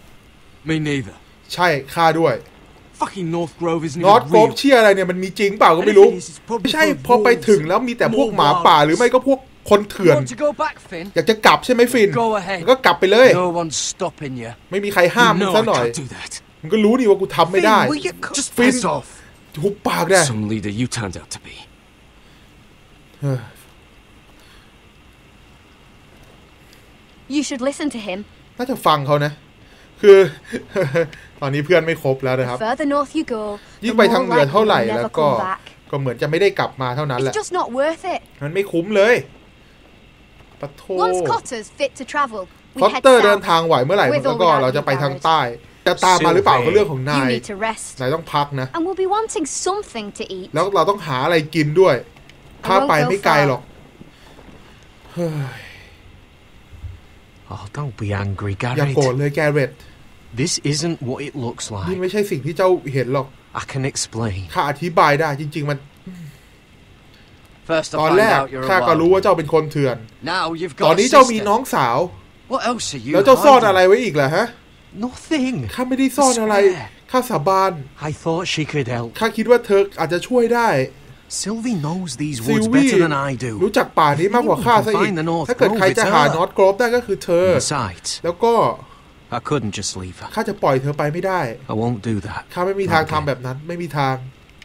Me neither. ใช่ข้าด้วย Fucking North Grove isn't นอต even โกรฟ real. เชี่ยอะไรเนี่ยมันมีจริงเปล่าก็ไม่รู้ Anything is probably ไม่ใช่ full of พอไปถึง wolves แล้วมีแต่พวก and หมา more ป่า wild หรือไม่ก็พวกคนเถื่อน You want to go back, Finn? อยากจะกลับใช่ไหมฟิน Go ahead. ก็กลับไปเลย No one's stopping you. ไม่มีใครห้ามมึง No, ซะ I หน่อย can't do that. มึงก็รู้นี่ว่ากูทำไม่ได้ Finn, will you just Finn. piss off? หุบปากได้ Some leader you turned out to be. เฮ้ย You should listen to him. น่าจะฟังเขานะคือ ตอนนี้เพื่อนไม่ครบแล้วนะครับ The further north you go, ยิ่ง the ไป more ทางเหนือ likely เท่าไหร่ you'll แล้ว never ก็ come back. ก็เหมือนจะไม่ได้กลับมาเท่านั้นแหละ It's just not worth it. มันไม่คุ้มเลยปะโถ Once Cotter's fit to travel, คอ we ต head เตอร์เดิน south. ทางไหวเมื่อไหร่แล้วก็เราจะไปทางใต้จะตามมาหรือเปล่าก็เรื่องของ You นาย need to rest. นายต้องพักนะ And we'll be wanting something to eat. แล้วเราต้องหาอะไรกินด้วยถ้าไปไม่ไกลหรอก Oh, don't be angry, อย่าโกรธ Garrett. เลยแกเรต This isn't what it looks นี่ like. ไม่ใช่สิ่งที่เจ้าเห็นหรอก I can explain. ข้าอธิบายได้จริงๆมัน First, ต I อน find แรก out you're ข้า a ก็รู้ wild. ว่าเจ้าเป็นคนเถื่อน Now you've ตอน got นี้ a เจ้ามี sister. น้องสาว What else are you แล้วเจ้าซ่อน hiding? อะไรไว้อีกล่ะฮะ Nothing. ข้าไม่ได้ซ่อนอะไร ข้าสาบาน I thought she could help. ข้าคิดว่าเธออาจจะช่วยได้ Sylvie knows these ซิล woods วี่ better than I do. รู้จักป่านี้มากกว่าข้าซะอีก ถ้าเกิดใครจะหานอตโกรฟได้ก็คือเธอ Besides, แล้วก็ I couldn't just leave her. ข้าจะปล่อยเธอไปไม่ได้ I won't do that. ข้าไม่มีทางทำแบบนั้น ไม่มีทาง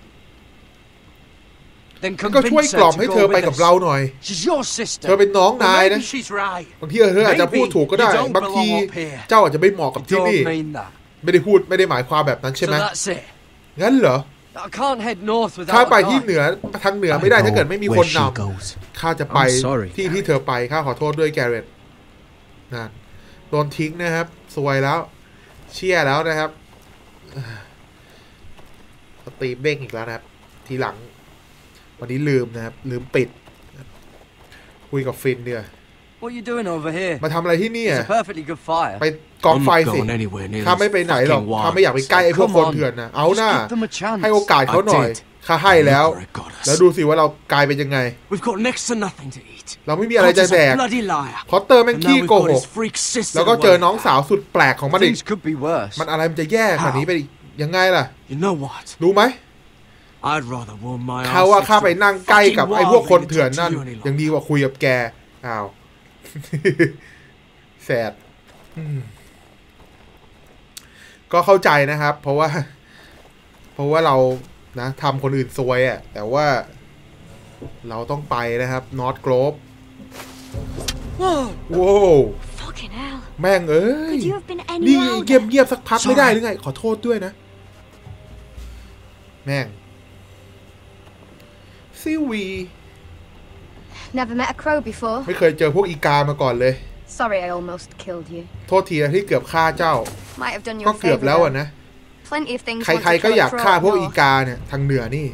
Then ก็ช่วย convince กล่อม her ให้ to เธอ go ไป with กับ us. เราหน่อย She's your sister. เธอเป็นน้อง But นายนะ maybe she's right. บางทีเธออาจจะพูดถูกก็ได้ Maybe you don't บางที belong up here. เจ้าอาจจะไม่เหมาะกับที่นี่ Don't mean that. ไม่ได้พูดไม่ได้หมายความแบบนั้นใช่ So ไหม that's it. งั้นเหรอ I can't head north without ข้า a ไปที่ guide. เหนือทางเหนือไม่ได้ถ้าเกิดไม่มีคน Where she นำ goes. ข้าจะไป I'm sorry. ที่ที่เธอไปข้าขอโทษด้วยแกเรตนั่นโดนทิ้งนะครับซวยแล้ว เชี่ยแล้วนะครับสตรีมเด้งอีกแล้วนะครับ ทีหลัง วันนี้ลืมนะครับ ลืมปิด คุยกับฟินเดียว What are you doing over here? มาทำอะไรที่นี่ It's อ่ะ a perfectly good fire. ไปกอง I'm ไฟ not สิ going anywhere near ข้า those ไม่ไปไหนหรอก fucking ข้าไม่อยากไป wilds. ใกล้ไอ้พวก Come คน on. เถื่อนนะเอาหน้า Just give them a chance. ให้โอกาสเขาหน่อย I did. ข้าให้แล้ว Never got us. แล้วดูสิว่าเรากลายเป็นยังไง We've got next to nothing to eat. เราไม่มีอะไรจะ Cotter's แด a ก bloody liar. คอตเตอร์แม่ง And ขี้ now we've โก got ห his ก freak sister แล้วก็ to เจอ worry น้อง about. สาวสุดแปลกของมันอีก Things could be worse. มันอะไรมันจะแย่ขนาดนี้ไปอีกยังไงล่ะ You know what? รู้ไหม I'd rather warm my ข้าว่า arse ข้า next ไป to นั่งใกล้กับ fucking ไอ้พวก wild คน than to เถื่อน talk นั่น to you any ยัง longer. ดีกว่าคุยกับแกอ้าว แสดก็เข้าใจนะครับ เพราะว่าเรานะทำคนอื่นซวยอ่ะแต่ว่าเราต้องไปนะครับนอร์ทโกลบ Whoa! โว้ว Fucking hell. แม่งเอ้ย Could you have been any นี่ louder? เงียบสักพักไม่ได้หรือไง ขอโทษด้วยนะ แม่งซิวี Never met a crow before. ไม่เคยเจอพวกอีกามาก่อนเลย Sorry I almost killed you. โทษทีนะที่เกือบฆ่าเจ้า Might have done you ก็ a เกือบ favor แล้ว though. อ่ะนะ Plenty of things ใค want ร to ๆก็ kill อ a ยาก crow ฆ่า up พวกอี north. กาเนี่ยทางเหนือนี่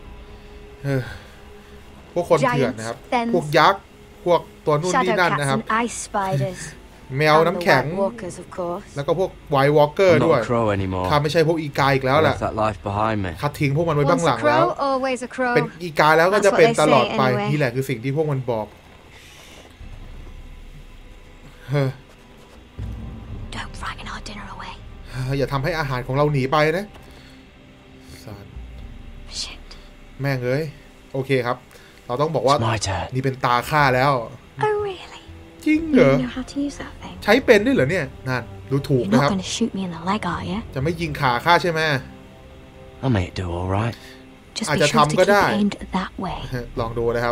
พวกคนเถื่อนนะครับ พวกยักษ์พวกตัวนู่นนี่ Shadow นั่น cats นะครับ and ice spiders. แมว And น้ำ the แข็ง White Walkers, of course. แล้วก็พวกไวท์วอล์กเกอร์ I'm ด้วย not a crow anymore. ข้าไม่ใช่พวกอีกาอีกแล้ว I แหละ left that life behind me. ข้าทิ้งพวกมันไว้บ้าง Once ห a ลังแล้ว crow, always a crow. เป็นอีกาแล้วก็ That's จะ what เป็น they ตลอด say ไป anyway. นี่แหละคือสิ่งที่พวกมันบอกเฮ้อ Don't frighten our dinner away. อย่าทำให้อาหารของเราหนีไปนะสัตว์ Shit. แม่งเอ้ยโอเคครับ เราต้องบอกว่า It's my turn. นี่เป็นตาข้าแล้ว Oh really? จริงเหร You อ know how to use that thing? ใช้เป็นด้วยเหรอเนี่ยนั่นดูถูก You're นะครับ not going to shoot me in the leg, are you? จะไม่ยิงขาข้าใช่ไหม I may do all right. Just I be just sure to haven't keep got it that. aimed that way. ลองดูนะครับ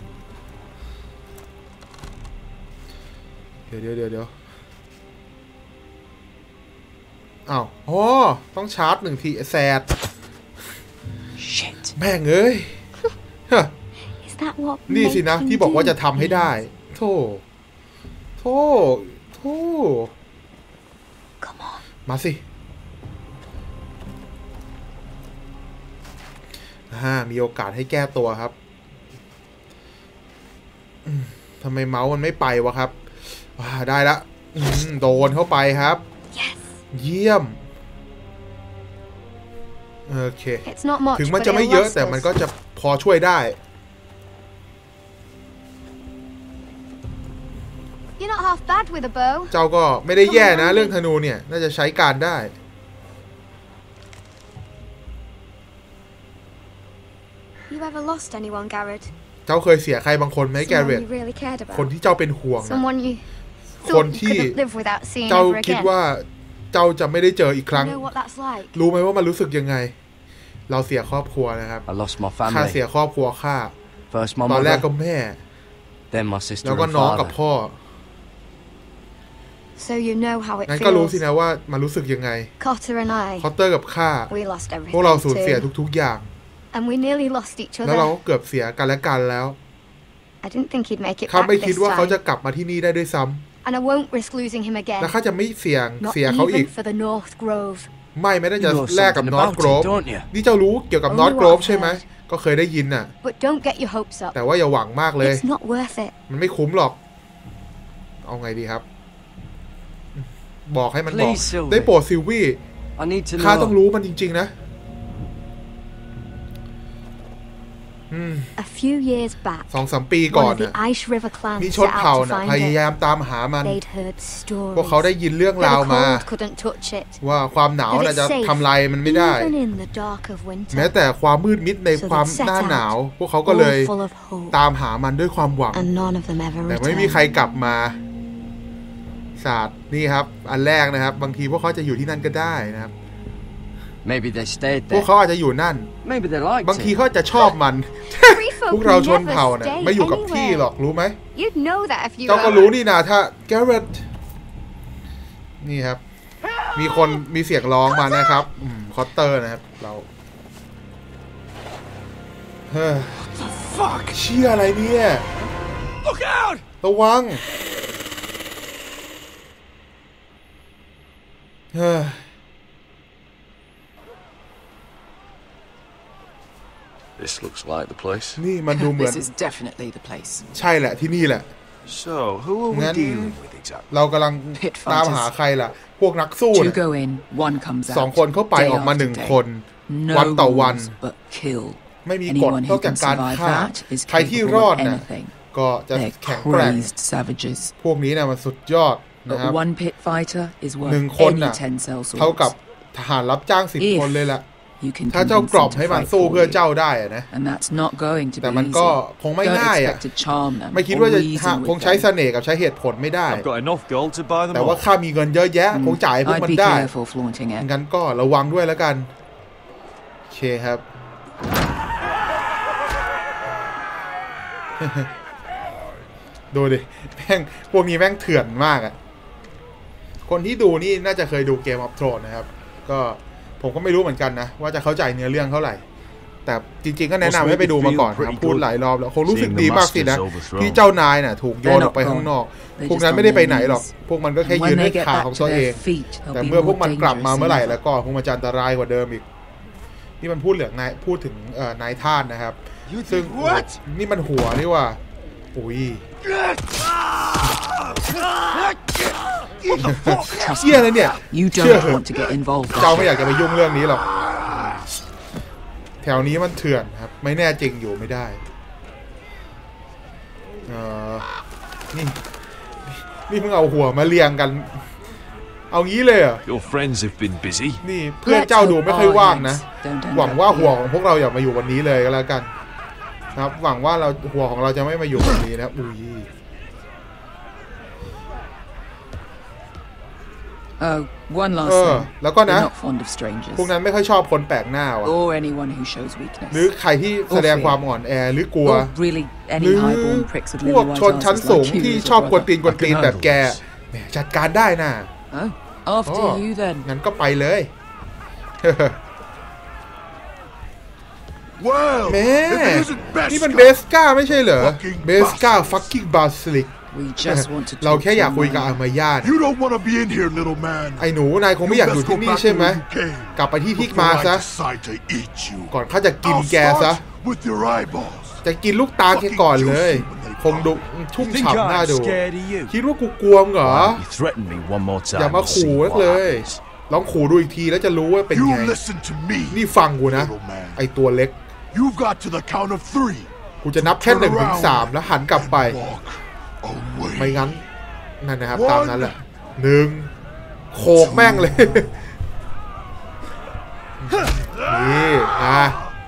เดี๋ยวอ้าวอ๋อต้องชาร์จ1 ทีแซด Shit. แม่งเอ้ย Is that what นี่สินะ making ที่บอกว่า do จะทำให้ได้ means? โธ่ Come on. มาสิมีโอกาสให้แก้ตัวครับทำไมเมาส์มันไม่ไปวะครับได้ละโดนเข้าไปครับ Yes. เยี่ยมโอเค It's not much, ถึงมัน but จะไม่ it'll เยอะ last แต่มัน us. ก็จะพอช่วยได้ You're not half bad with a bow. เจ้าก็ไม่ได้แย่นะเรื่องธนูเนี่ยน่าจะใช้การได้ You ever lost anyone, Garrett? เจ้าเคยเสียใครบางคนไหมแกเร Someone ต you really cared คน about? ที่เจ้าเป็นห่วงนะ Someone you คน thought you ที่ couldn't live without seeing เจ้า ever คิด again? ว่าเจ้าจะไม่ได้เจออีกครั้ง You know what that's like? รู้ไหมว่ามันรู้สึกยังไง เราเสียครอบครัวนะครับ I lost my ข้า family. เสียครอบครัวข้า First my ตอนแรก mother, ก็แม่ then my sister แล้วก็ and น้องกับ father. พ่อ So you know how it งั้นก็รู้สิ feels. นะว่ามันรู้สึกยังไง Cotter and I, คอตเตอร์กับข้า we lost พวกเรา everything สูญเสีย too. ทุกๆอย่าง And we nearly lost each แล้วเรา other. ก็เกือบเสียกันและกันแล้ว I didn't think he'd make it ข้า back ไม่คิด this ว่าเขาจะ time. กลับมาที่นี่ได้ด้วยซ้ And I won't risk losing him ำ again. และข้าจะไม่เสี่ยง Not เสียเขาอีก even for the North Grove. ไม่ได้จะ You know แลกกับ something นอร์ท about โกร it, ฟ don't you? นี่เจ้ารู้เกี่ยวกับ Only นอร์ทโกรฟ what I've ใช่ไหม heard. ก็เคยได้ยินน่ะ But don't get your hopes up. แต่ว่าอย่าหวังมากเลย It's not worth it. มันไม่คุ้มหรอก เอาไงดีครับ บอกให้มันบอก Please, Sylvie. ได้โปรดซิลวี่ I need to ข้าต้อง know. รู้มันจริงๆนะ A few years back, 2-3 ปีก่อ one น of the น่ะ Ice River clans มีช set นเผ่า out to น่ะ find พยายาม it. ตามหามัน They'd heard stories พวกเขาได้ยินเรื่อง that ราว the มา cold couldn't touch it. ว่าความหนาว That น่ะ it's จะ safe ทำลายมันไม่ได้ even in the dark of แม้ winter. แต่ความมืดมิดใน So ความ they set หน้าหนาว out, พวกเขาก็เลย all full of hope. ตามหามันด้วยความหวัง And none of them ever แต่ไม่มีใคร returned. กลับมาศาสตร์นี่ครับ อันแรกนะครับ บางทีพวกเขาจะอยู่ที่นั่นก็ได้นะครับ Maybe they stayed พวก there. เขาอาจจะอยู่นั่น Maybe they liked บางที it. เขาจะชอบมัน Free พว folk กเราชน never เผ่าเนี่ย stay ไม่อยู่กับที่หร anywhere. อกรู้ไหม You'd know that if you เจ้าก็ were. รู้นี่นะถ้าแกเรตนี่ครับ มีคนมีเสียงร้องมานะครับคอตเตอร์นะครับ เราเฮ้ย Fuck! เชี่ยอะไรเนี่ย Look out! ระวังเฮ้ย This looks like the place. นี่มันดูเหมือน This is definitely the place. ใช่แหละที่นี่แหละ So, who are we Ngan- dealing with exactly? เรากำลัง Pit ตามหา fighters. ใครล่ะ พวกนักสู้ Two น่ะ go in, one comes สอง out. คนเข้าไป day ออกมา after หนึ่ง day. คน No วันต่อวัน rules, but kill. ไม่มีกฎ Anyone น who อกจาก can การ survive ฆ่า that is ใครที่ร capable อ of ดน่ะ anything. ก็จะ They're แข็งแกร่ง crazed savages. พวกนี้น่ะมันสุดยอดนะครับ But one pit fighter is หนึ่ง worth คน any น่ะ 10-cell เท่ากับ swords. ทหารรับจ้าง10 If คนเลยล่ะ You can ถ้าเจ้า convince กรอบ them ให้ to มัน fight สู้ for เพื่อ you. เจ้าได้อะนะ And that's not going to แต่ be มันก็ easy. คงไม่ Don't ง่ายอ่ะ expect to charm them ไม่คิด or ว่าจะ reason คง with ใช้ them. เสน่ห์กับใช้เหตุผลไม่ได้ I've got enough gold to buy them แต่ว่า all. ข้ามีเงินเยอะแยะคงจ่ายให้พวก I'd มัน be ได้ careful flaunting it. งั้นก็ระวังด้วยแล้วกัน โอเคครับ ดูดิแม่งพวกนี้แม่งเถื่อนมากอ่ะ คนที่ดูนี่น่าจะเคยดู Game of Thrones นะครับ ก็ผมก็ไม่รู้เหมือนกันนะ ว่าจะเข้าใจเนื้อเรื่องเท่าไหร่ แต่จริงๆก็แนะนำให้ไปดูมาก่อนครับพูดหลายรอบแล้วคงรู้สึกดีมากสินะ ที่เจ้านายน่ะถูกโยนออกไปข้างนอก พวกนั้นไม่ได้ไปไหนหรอก พวกมันก็แค่ยืนด้วยขาของตัวเอง แต่เมื่อพวกมันกลับมาเมื่อไหร่แล้วก็พวกมันจะอันตรายกว่าเดิมอีก นี่มันพูดถึงนายท่านนะครับ ซึ่งนี่มันหัวนี่ว่าอุ้ยเชี่ยเลยเนี่ย You เชื่อ don't want to get involved. เจ้าไม่อยากจะไปยุ่งเรื่องนี้หรอก แถวนี้มันเถื่อนครับ ไม่แน่จริงอยู่ไม่ได้นี่มึงเอาหัวมาเรียงกัน เอางี้เลยเหรอ Your friends have been busy. นี่เพื่อนเจ้าดูไม่ค่อยว่างนะ หวังว่าหัวของพวกเราอย่ามาอยู่วันนี้เลยก็แล้วกัน ครับ หวังว่าหัวของเราจะไม่มาอยู่วันนี้นะครับอุ้ย One last เออ thing. แล้วก็นะ We're not fond of strangers. พวกนั้นไม่ค่อยชอบคนแปลกหน้าว่ะ Or anyone who shows weakness. หรือใครที่แสดงความอ่อนแอหรือกลัว Or really หรือ any highborn pricks with พวก lily ช white นชั้น asses สูง like you ที่ as ชอบ a กวน brother. ตีนกวนตีนแบบแกแหมจัดการได้น่ะ Oh, after you then. งั้นก็ไปเลย Well, แม่ if it isn't นี่มัน Beskar. เบสกาไม่ใช่เหรอ Fucking เบสกา fucking basilic We just want to เรา talk แค่ to อยากคุยกับ you. อามาย่า You don't want to be in here, little man. ไอ้หนูนายคงไม่อยากอยู่ที่นี่ใช่ไหม กลับไปที่ที่มาซะ decide to eat you. ก่อนข้าจะกิน I'll แกซะ start with your eyeballs. จะกินลูกตาแกก่อนเลย คงดูชุ่ม Think ฉ่ำน่า I'm ดู scared of you? คิดว่ากูกลัวมึงเหรอ You threaten me one more อย่า time. มา We'll ขู่ see นัก what เลย happens. ลองขู่ดูอีกทีแล้วจะรู้ว่าเป็น You ไง listen to me. นี่ฟังกูนะ Little man. ไอตัวเล็ก You've got to the count of 3. กูจะนับแค่1 ถึง 3แล้วหันกลับไป Walk away. ไม่งั้นนั่นนะครับตามนั้นแหละ1โขกแม่งเลย นี่นะ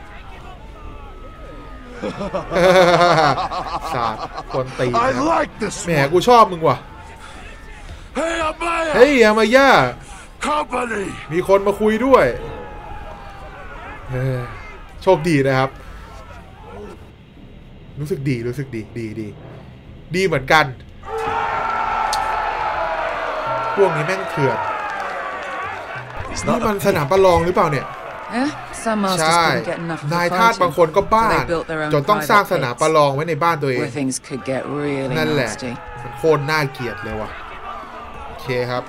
สาดคนตีนะ I like this แหม one. กูชอบมึงว่ะ Hey, Amaya. เฮ้ยอามาย่า Company. มีคนมาคุยด้วยโชคดีนะครับ รู้สึกดีดีเหมือนกันพวกนี้แม่งเถื่อนนี่มันสนามประลองหรือเปล่าเนี่ย Some ใช่ masters couldn't get enough of นาย the ทาสบาง fighting, คนก็บ้า so they built their own จนต้องสร้าง private สนามประลองไว้ในบ้านตัวเอง where things could get really นั่นแหละ nasty. มันโคตรน่าเกลียดเลยว่ะโอเคครับ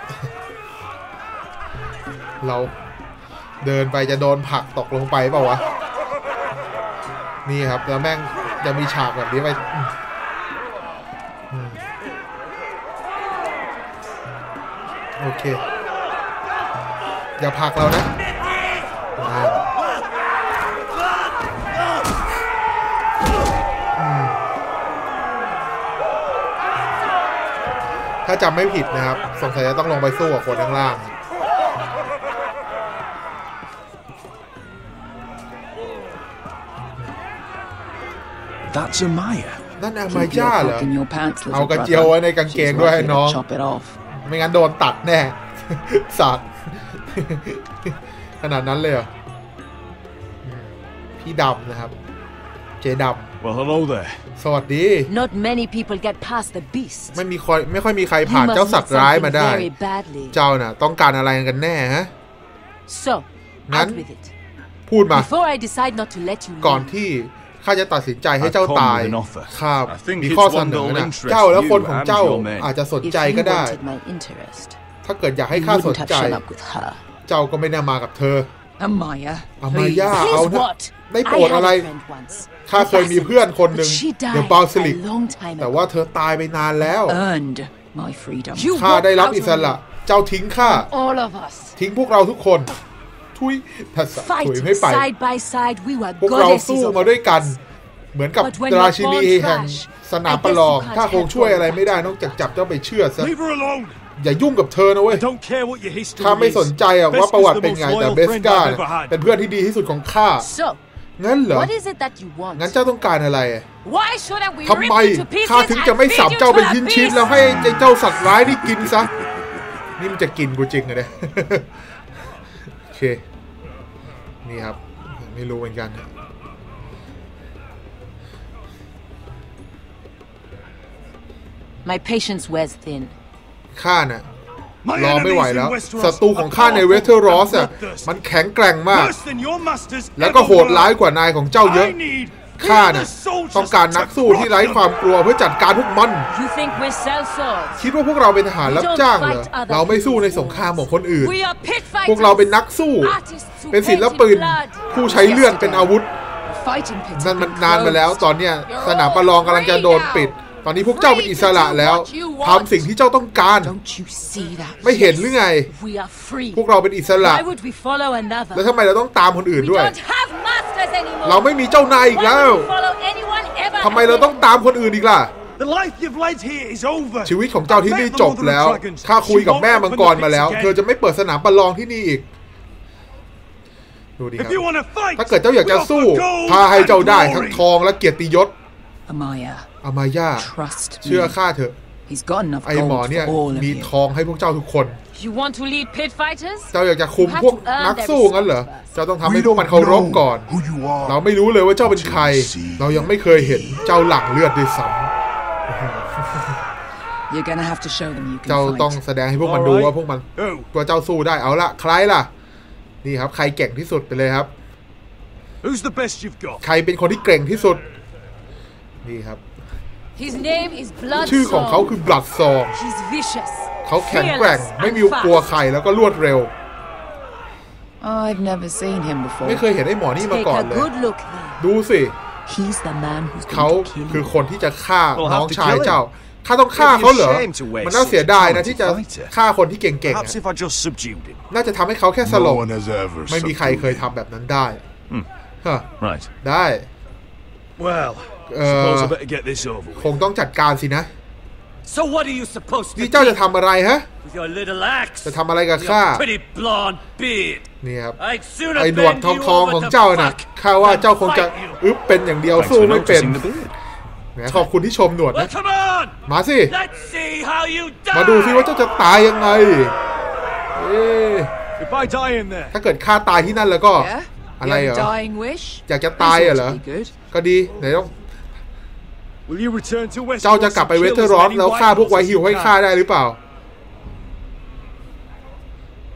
เราเดินไปจะโดนผลักตกลงไปเปล่าวะนี่ครับแล้วแม่งจะมีฉากแบบนี้ไปโอเคอย่าผลักเรานะถ้าจำไม่ผิดนะครับสงสัยจะต้องลงไปสู้กับคนข้างล่าง That's Amaya. นั่นอามาย่าเหรอ In your pants, เอา little กระเจียวไว้ brother. ในกางเกง She's ด้วย likely น้อง to chop it off. ไม่งั้นโดนตัดแน่ สัตว์ ขนาดนั้นเลยเหรอพี่ดำนะครับเจดำ Well, hello there. สวัสดี Not many people get past the beast. ไม่ค่อยมีใครผ่านเจ้าสัตว์ร้ายมาได้ เจ้าน่ะต้องการอะไรกันแน่ฮะ So, Nan? out with it. พูดมา Before I decide not to let you ก่อน leave, ที่ข้าจะตัดสินใจให้เจ้าตาย I've come with an offer. ข้า I think มี it's ข้อเส one นอ that'll นะ interest เจ้าและคนของ you เจ้า and your men. อาจจะสน if ใจ you ก็ได้ wanted my interest, ถ้าเกิดอยากให้ you ข้าสน wouldn't have ใจ shown up with her. เจ้าก็ไม่น่ามากับเธอ Amaya, อามาย่า Please เอานะ what? ได้ I โปรด had อะไร a friend once. ข้าเคยมีเพื่อนคนหนึ่ง But she เดอะ died บาซิลิก a long time แต่ ago. ว่าเธอตายไปนานแล้ว earned my freedom. You ข้า walked ได้รับ out อิ on สระ me. เจ้าทิ้งข้า All of us. ทิ้งพวกเราทุกคนทุยภาษาถุย Fighting ไม่ไป side by side, we were พวกเรา goddesses สู้ of มาด้วยกัน เหมือนกับ But when ราชินี your bond แห่ง crash, สนามประลอง I guess you can't ข้าคง help ช่วย all อะไร of ไม่ได้นอกจากจับเจ้าไปเชือดซะ Leave her alone. อย่ายุ่งกับเธอนะเว้ย I don't care what your history ข้าไม่สนใจอะว่าประวัติเป็นไง แต่เบส friend กา I've ever had. เป็นเพื่อนที่ดีที่สุดของข้า So, งั้นเหรอ what is it that you want? งั้นเจ้าต้องการอะไร Why shouldn't we ทำ rip ไม you to pieces ข้าถึงจะ and ไม่ feed สับ you เจ้า to เป็น the ชิ้นๆ beast? แล้วให้เจ้าสัตว์ร้ายนี่กินซะ นี่มันจะกินกูจริงอะเนี่ย โอเค นี่ครับ ไม่รู้เหมือนกัน My patience wears thin. ข้าน่ะ My รอไม่ไหว enemies in แล้ว Westeros ศัตรูของข้าในเวสเทอรอสอ่ะ มันแข็งแกร่งมาก worse than your masters แล้วก็ ever โหดร้ายกว่านายของเจ้าเยอะ I need ข้า the น่ะ soldiers ต้องการนักสู้ที่ไร้ความกลัวเพื่อจัดการพวกมัน You think we sell swords? คิดว่าพวกเราเป็นทหารรับจ้างเหรอ เราไม่สู้ในสงครามของคนอื่น We are pit fighters. พวกเราเป็นนักสู้ Artists who เป็นศิล painted ปิน blood. ผู้ใช้เลือดเป็นอาวุธ Fighting pits นั่น have มัน been นานมาแล้ว closed. ตอนเนี้ยสนามประลองกำลังจะโดนปิด ตอนนี้พวกเจ้าเป็นอิสระแล้วทำสิ่งที่เจ้าต้องการ Don't you see that? ไม่เห็นหรือไง We are free. พวกเราเป็นอิสระ Why would we follow แล้ว another? ทำไมเราต้องตามคนอื่น We ด้วย don't have masters anymore. เราไม่มีเจ้านายอีก Why แล้ว would we follow anyone ever ทำไมเราต้องตามคนอื่นอีกล่ะ The life you've led here is over. ชีวิตของเจ้าที่นี่จบแล้ว ข้าคุยกับแม่มังกรมาแล้ว เธอจะไม่เปิดสนามประลองที่นี่อีก ดูดิค If รับ you want to fight, ถ้าเกิดเจ้าอยากจะ we offer สู้ gold พาให้เจ้าได้ and ทั้ง glory. ทองและเกียรติยศ Amaya, อามาย่า trust เชื่อ me. ข้าเถอะ He's got enough ไอหมอ gold เนี่ย for all of มี you. ทองให้พวกเจ้าทุกคน You want to lead pit fighters? เจ้าอยากจะคุมพวกนักสู้งั้นเหรอ เจ้าต้องทำให้พวกมันเคารพก่อน who you are. เราไม่รู้เลยว่าเจ้าเป็นใคร เรายังไม่เคยเห็นเจ้าหลั่งเลือดด้วยซ้ You're gonna have to show them you ำเจ้า can ต้อง fight. แสดงให้พวกมันดูว่าพวกมัน Who? ตัวเจ้าสู้ได้เอาละใครล่ะ นี่ครับใครเก่งที่สุดไปเลยครับ Who's the best you've got? ใครเป็นคนที่เก่งที่สุด นี่ครับ His name is Blood ชื่อของเขาคือ Blood Song He's vicious. เขาแข็งแกร่ง fearless, ไม่มี and กลัว fast. ใครแล้วก็รวดเร็ว I've never seen him before. ไม่เคยเห็นไอ้หมอนี่มา Take ก่อน a เลย good look there. ดูสิ He's the man who's เขา going to kill คือ you. คนที่จะฆ่า We'll น้อง have to ชาย kill him. เจ้าข้าต้องฆ่าเขาเหรอ It'd be a shame to waste มันน่าเสียดายนะ such a ที่จะ fighter. ฆ่าคนที่เก่งๆ Perhaps อะ if I just subdued him. น่าจะทำให้เขาแค่สล No บ one has ever ไม่มีใคร subdued เคย him. ทำแบบนั้นได้ฮะ Right. ได้ Well, Uh, suppose I better get this over ค with. งต้องจัดการสินะ So what are you supposed to นี่ do เจ้าจะทำอะไรฮะ with your little axe? จะทำอะไรกับ Your ข้า pretty blonde beard. นี่ครับ I'd sooner ไอ้หนวด bend ท you องๆ over ของ to เจ้าน่ะ fuck ข้าว่าเจ้าคงจะ than fight you. อึ๊บเป็นอย่างเดียว Thanks สู้ for ไม่เป็น noticing the beard. แหมขอบคุณที่ชมหนวด Well, นะ come on! มาสิ Let's see how you มาดูซิว่า die! เจ้าจะตายยังไงเอ๊ะ If I die in there, ถ้าเกิดข้าตายที่นั่นแล้วก็ Yeah? อะไรเหร You อ have a dying wish? อยากจะ This ตาย ought เหรอ to be good. ก็ดีไหนต้อง will you return to Westeros เจ้าจะกลับไป and เว kill สเทอ as รอส many แล้วฆ่า White พวกไว Walkers ฮิว as ให้ you ฆ่า can? ได้หรือเปล่า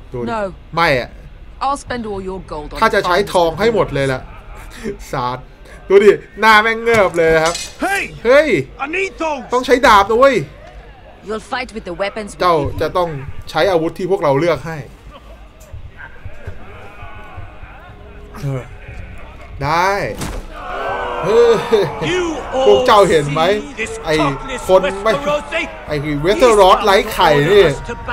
ดูดิ No. ไม่อะ I'll spend all your gold on ถ้าจะใช้ทองให้หมดเลยล่ะสาดดูดิหน้าแม่งเงือบเลยครับ Hey! เฮ้ย I need those! ต้องใช้ดาบนะเว้ย You'll fight with the weapons. เจ้าจะต้องใช้อาวุธที่พวกเราเลือกให้ได้พวกเจ้าเห็นไหมไอ้คนไม่ไอ้เวสเทอรอสไร้ไข่นี่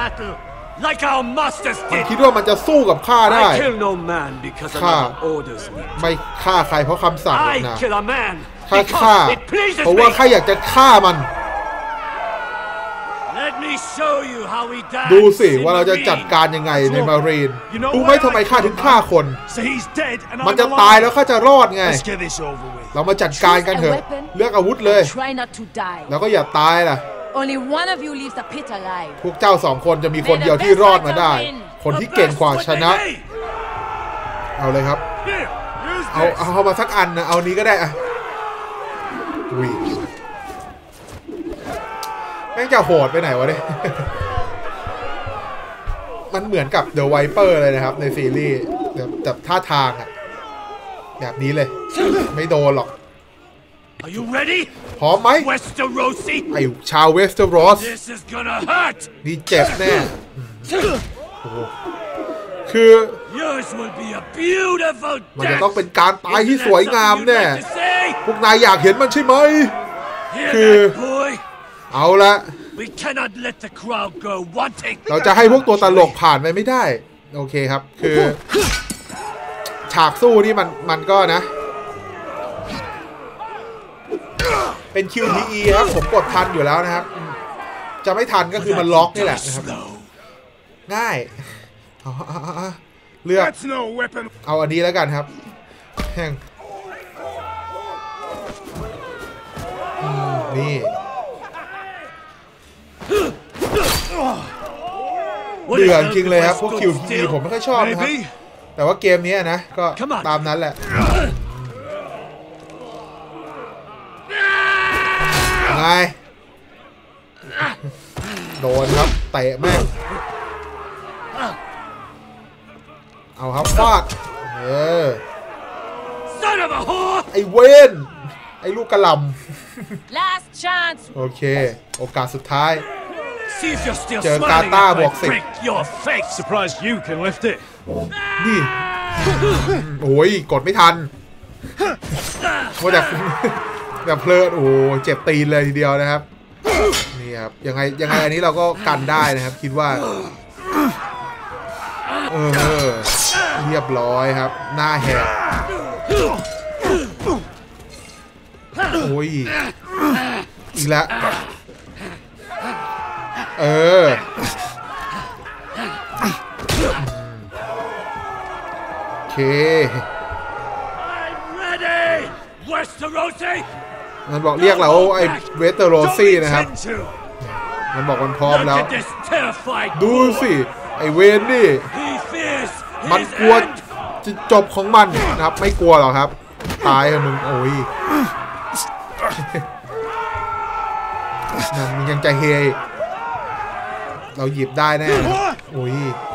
มันคิดว่ามันจะสู้กับข้าได้ข้าไม่ฆ่าใครเพราะคำสั่งนะฆ่าเพราะว่าข้าอยากจะฆ่ามันดูสิว่าเราจะจัดการยังไงในมารีนรู้ไหมทำไมข้าถึงฆ่าคนมันจะตายแล้วข้าจะรอดไงเรามาจัดการกันเถอะเลือกอาวุธเลยแล้วก็อย่าตายล่ะพวกเจ้า2 คนจะมีคนเดียวที่รอดมาได้คนที่เก่งกว่าชนะเอาเลยครับเอามาสักอันนะเอานี้ก็ได้อะแม่งจะโหดไปไหนวะเนี่ย มันเหมือนกับ The Viper เลยนะครับในซีรีส์แต่ท่าทางอะแบบนี้เลยไม่โดนหรอกพร้อมไหมไอ้ชาวเวสเทอรอสนี่เจ็บแน่คือมันจะต้องเป็นการตายที่สวยงามแน่พวกนายอยากเห็นมันใช่ไหมคือเอาละเราจะให้พวกตัวตลกผ่านไปไม่ได้โอเคครับคือฉากสู้นี่มันก็นะเป็น QTE ครับผมกดทันอยู่แล้วนะครับจะไม่ทันก็คือมันล็อกนี่แหละนะครับง่ายเลือกเอาอันนี้แล้วกันครับแห้งนี่เดือดจริงเลยครับพวก QTE ผมไม่ค่อยชอบนะครับแต่ว่าเกมนี้นะก็ตามนั้นแหละไงโดนครับเตะแม่งเอาครับฟาดไอ้เวนไอ้ลูกกระหล่ำโอเคโอกาสสุดท้ายเจอกาตาบวก10นี่โอ้ยกดไม่ทันว่าแต่เพลิดโอ้เจ็บตีนเลยทีเดียวนะครับนี่ครับยังไงอันนี้เราก็กันได้นะครับคิดว่าเรียบร้อยครับหน้าแหกโอ้ยอีกแล้วโอเคมันบอกเรียกเราไอ้เวสเตอโรซี่นะครับมันบอกมันพร้อมแล้วดูสิไอ้เวนนี่มันกลัวจะจบของมันนะครับไม่กลัวหรอกครับตายมึงโอ้ยนั่นมึงยังใจเฮยเราหยิบได้แน่โอ้ย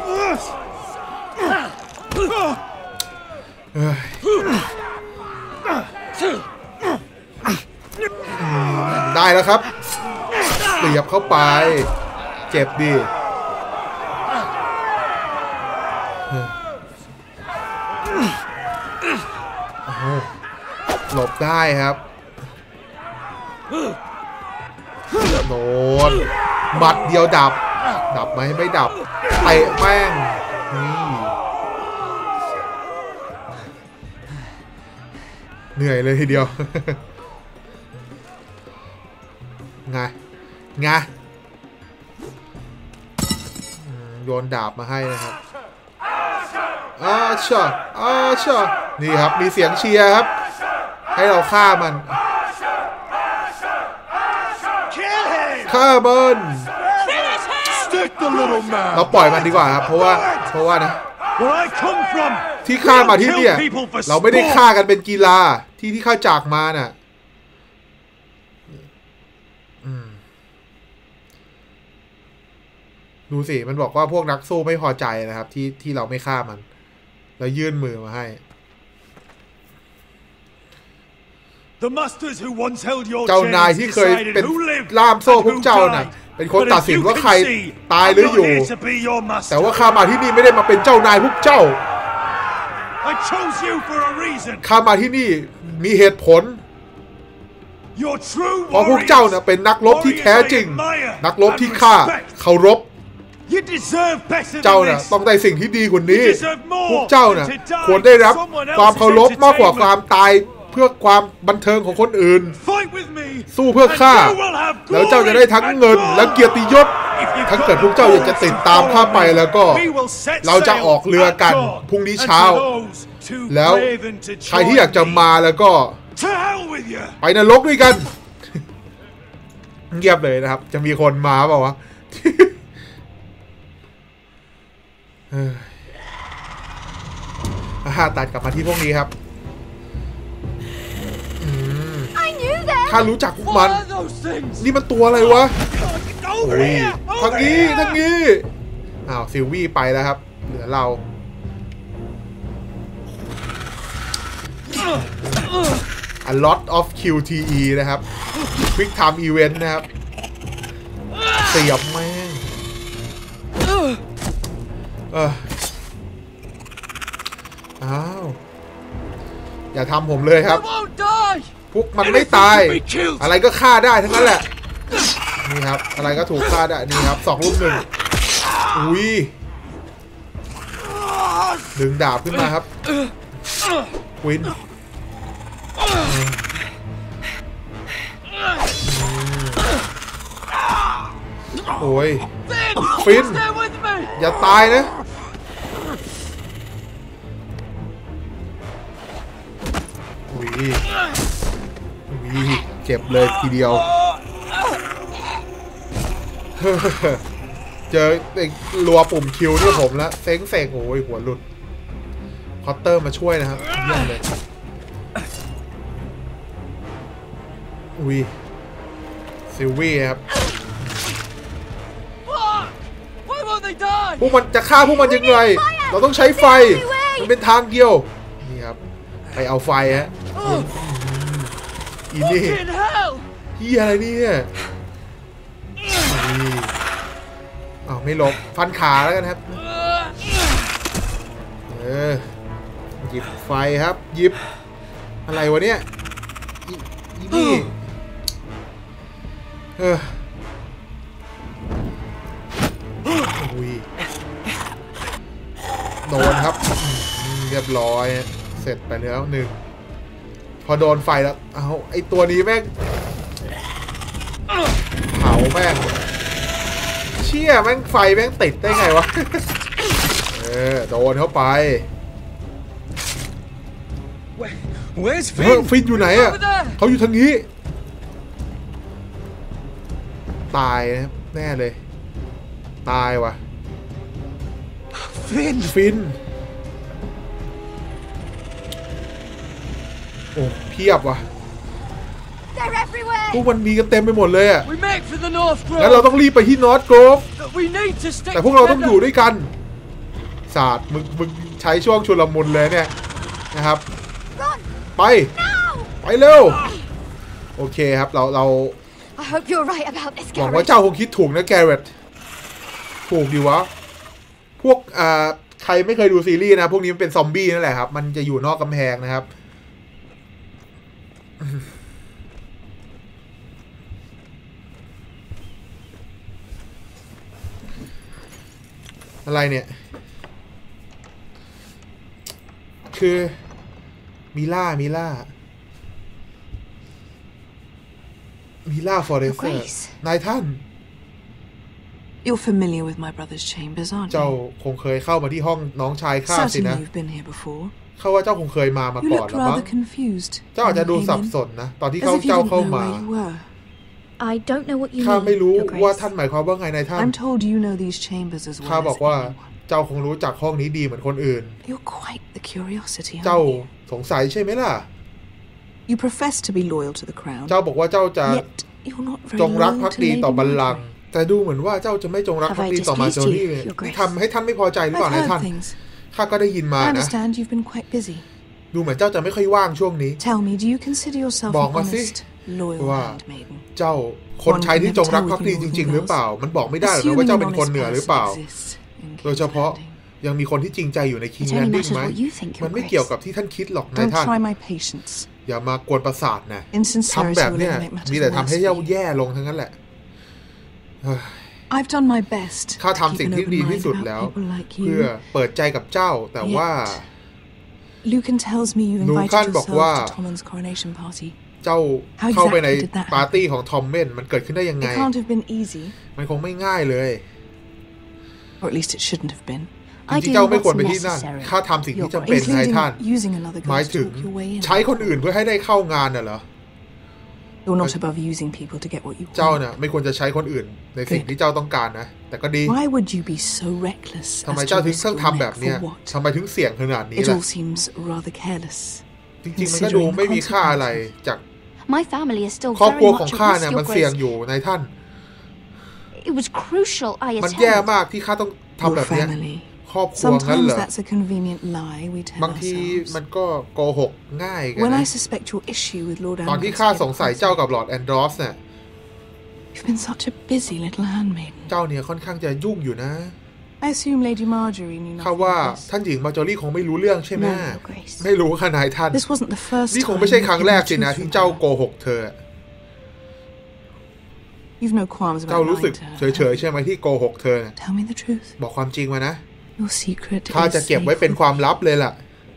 ได้แล้วครับเสียบเข้าไปเจ็บดิหลบได้ครับโดนหมัดเดียวดับไหมไม่ดับเตะแม่งนี่เหนื่อยเลยทีเดียวไงโยนดาบมาให้นะครับชอนี่ครับมีเสียงเชียร์ครับให้เราฆ่ามันฆ่ามันเราปล่อยมันดีกว่าครับเพราะว่านะที่ฆ่ามาที่เนี่ยเราไม่ได้ฆ่ากันเป็นกีฬาที่ฆ่าจากมาน่ะดูสิมันบอกว่าพวกนักสู้ไม่พอใจนะครับที่เราไม่ฆ่ามันแล้วยื่นมือมาให้เจ้านายที่เคยเป็นล่ามโซ่พวกเจ้าน่ะเป็นคนตัดสินว่าใครตายหรืออยู่แต่ว่าข้ามาที่นี่ไม่ได้มาเป็นเจ้านายพวกเจ้าข้ามาที่นี่มีเหตุผลเพราะพวกเจ้าน่ะเป็นนักรบที่แท้จริงนักรบที่ข้าเคารพเจ้าน่ะต้องได้สิ่งที่ดีกว่านี้พวกเจ้าน่ะควรได้รับความเคารพมากกว่าความตายเพื่อความบันเทิงของคนอื่นสู้เพื่อข้าแล้วเจ้าจะได้ทั้งเงินและเกียรติยศถ้าเกิดพวกเจ้าอยากจะติดตามข้าไปแล้วก็เราจะออกเรือกันพรุ่งนี้เช้าแล้วใครที่อยากจะมาแล้วก็ไปนรกด้วยกันเงียบเลยนะครับจะมีคนมาเปล่าวะตัดกลับมาที่พวกนี้ครับข้ารู้จักพวกมันนี่มันตัวอะไรวะโอ้ยทางนี้อ้าวซิลวี่ไปแล้วครับเหลือเรา A lot of QTE นะครับ Quick Time Event นะครับเสียบแม่งอ้าวอย่าทำผมเลยครับพวกมันไม่ตายอะไรก็ฆ่าได้ทั้งนั้นแหละนี่ครับอะไรก็ถูกฆ่าได้นี่ครับ2 รุ่ม 1อุ้ยดึงดาบขึ้นมาครับวินโอ้ยฟินอย่าตายนะเจ็บเลยทีเดียวเจอรัวปุ่มคิวที่ผมแล้วเซ็งเสกโอ้ยหัวหลุดคอตเตอร์มาช่วยนะครับเยี่ยมเลยอุ้ยซิลวี่ครับพวกมันจะฆ่าพวกมันยังไงเราต้องใช้ไฟมันเป็นทางเดียวนี่ครับไปเอาไฟฮะอีนี่ที่อะไรเนี่ยอ้าวไม่ลบฟันขาแล้วกันครับหยิบไฟครับหยิบอะไรวะเนี่ยอีนี่โดนครับเรียบร้อยเสร็จไปแล้ว1พอโดนไฟแล้วเอาไอตัวนี้แม่งเผาแม่งเชี่ยแม่งไฟแม่งติดได้ไงวะโดนเข้าไปฟินอยู่ไหนอ่ะเขาอยู่ทางนี้ตายนะแน่เลยตายว่ะฟินโอ้เพียบว่ะพวกมันมีกันเต็มไปหมดเลยอ่ะแล้วเราต้องรีบไปที่นอร์ทโกรฟแต่พวกเราต้องอยู่ด้วยกันศาสตร์มึงใช้ช่วงชุลมุนเลยเนี่ยนะครับไปเร็วโอเคครับเราหวังว่าเจ้าคงคิดถูกนะแกเรตถูกดีวะพวกใครไม่เคยดูซีรีส์นะพวกนี้มันเป็นซอมบี้นั่นแหละครับมันจะอยู่นอกกำแพงนะครับอะไรเนี่ยคือมิล่าฟอเรสเตอร์นายท่าน You're familiar with my brother's chambers, aren't you? เจ้าคงเคยเข้ามาที่ห้องน้องชายข้าสินะ Certainly you've been here before. เข้าว่าเจ้าคงเคยมาก่อนหรือมั้งเจ้าอาจจะดูสับสนนะตอนที่เจ้าเข้ามา I don't know what you mean. ข้าไม่รู้ว่าท่านหมายความว่าไงนายท่าน I'm told you know these chambers as well. ข้าบอกว่าเจ้าคงรู้จักห้องนี้ดีเหมือนคนอื่น You're quite the curiosity. เจ้าสงสัยใช่ไหมล่ะ You profess to be loyal to the crown. เจ้าบอกว่าเจ้าจะจงรักภักดีต่อบัลลังก์แต่ดูเหมือนว่าเจ้าจะไม่จงรักภักดีต่อมาโจลี่ที่ทำให้ท่านไม่พอใจหรือเปล่านายท่านข้าก็ได้ยินมานะดูเหมือนเจ้าจะไม่ค่อยว่างช่วงนี้บอกมาสิว่าเจ้าคนใช้ที่จงรักภักดีจริงๆหรือเปล่ามันบอกไม่ได้หรอกว่าเจ้าเป็นคนเหนือหรือเปล่าโดยเฉพาะยังมีคนที่จริงใจอยู่ใน King Landing ไหมมันไม่เกี่ยวกับที่ท่านคิดหรอกนายท่านอย่ามากวนประสาทนะทำแบบเนี้ยมีแต่ทำให้เย่าแย่ลงทั้งนั้นแหละข้าทำสิ่งที่ดีที่สุดแล้วเพื่อเปิดใจกับเจ้าแต่ว่าลูคันบอกว่าเจ้าเข้าไปในปาร์ตี้ของทอมเมนมันเกิดขึ้นได้ยังไงมันคงไม่ง่ายเลยจริงๆเจ้าไม่ควรไปที่นั่นข้าทำสิ่งที่จำเป็นให้ท่านหมายถึงใช้คนอื่นเพื่อให้ได้เข้างานน่ะเหรอเจ้าเนี่ยไม่ควรจะใช้คนอื่นในสิ่งที่เจ้าต้องการนะแต่ก็ดีทำไมเจ้าถึงต้องทำแบบนี้ทำไมถึงเสี่ยงขนาดนี้ล่ะจริงๆมันก็ดูไม่มีค่าอะไรจากครอบครัวของข้าเนี่ยมันเสี่ยงอยู่ในท่านมันแย่มากที่ข้าต้องทำแบบนี้ครอบครัวงั้นเหรอบางทีมันก็โกหกง่ายกันนะตอนที่ข้าสงสัยเจ้ากับลอร์ดแอนดรอสเนี่ยเจ้าเนี่ยค่อนข้างจะยุ่งอยู่นะข้าว่าท่านหญิงมาร์จอรี่คงไม่รู้เรื่องใช่ไหมไม่รู้ค่ะนายท่านนี่คงไม่ใช่ครั้งแรกสินะที่เจ้าโกหกเธอเจ้ารู้สึกเฉยๆใช่ไหมที่โกหกเธอบอกความจริงมานะข้าจะเก็บไว้เป็นความลับเลยล่ะ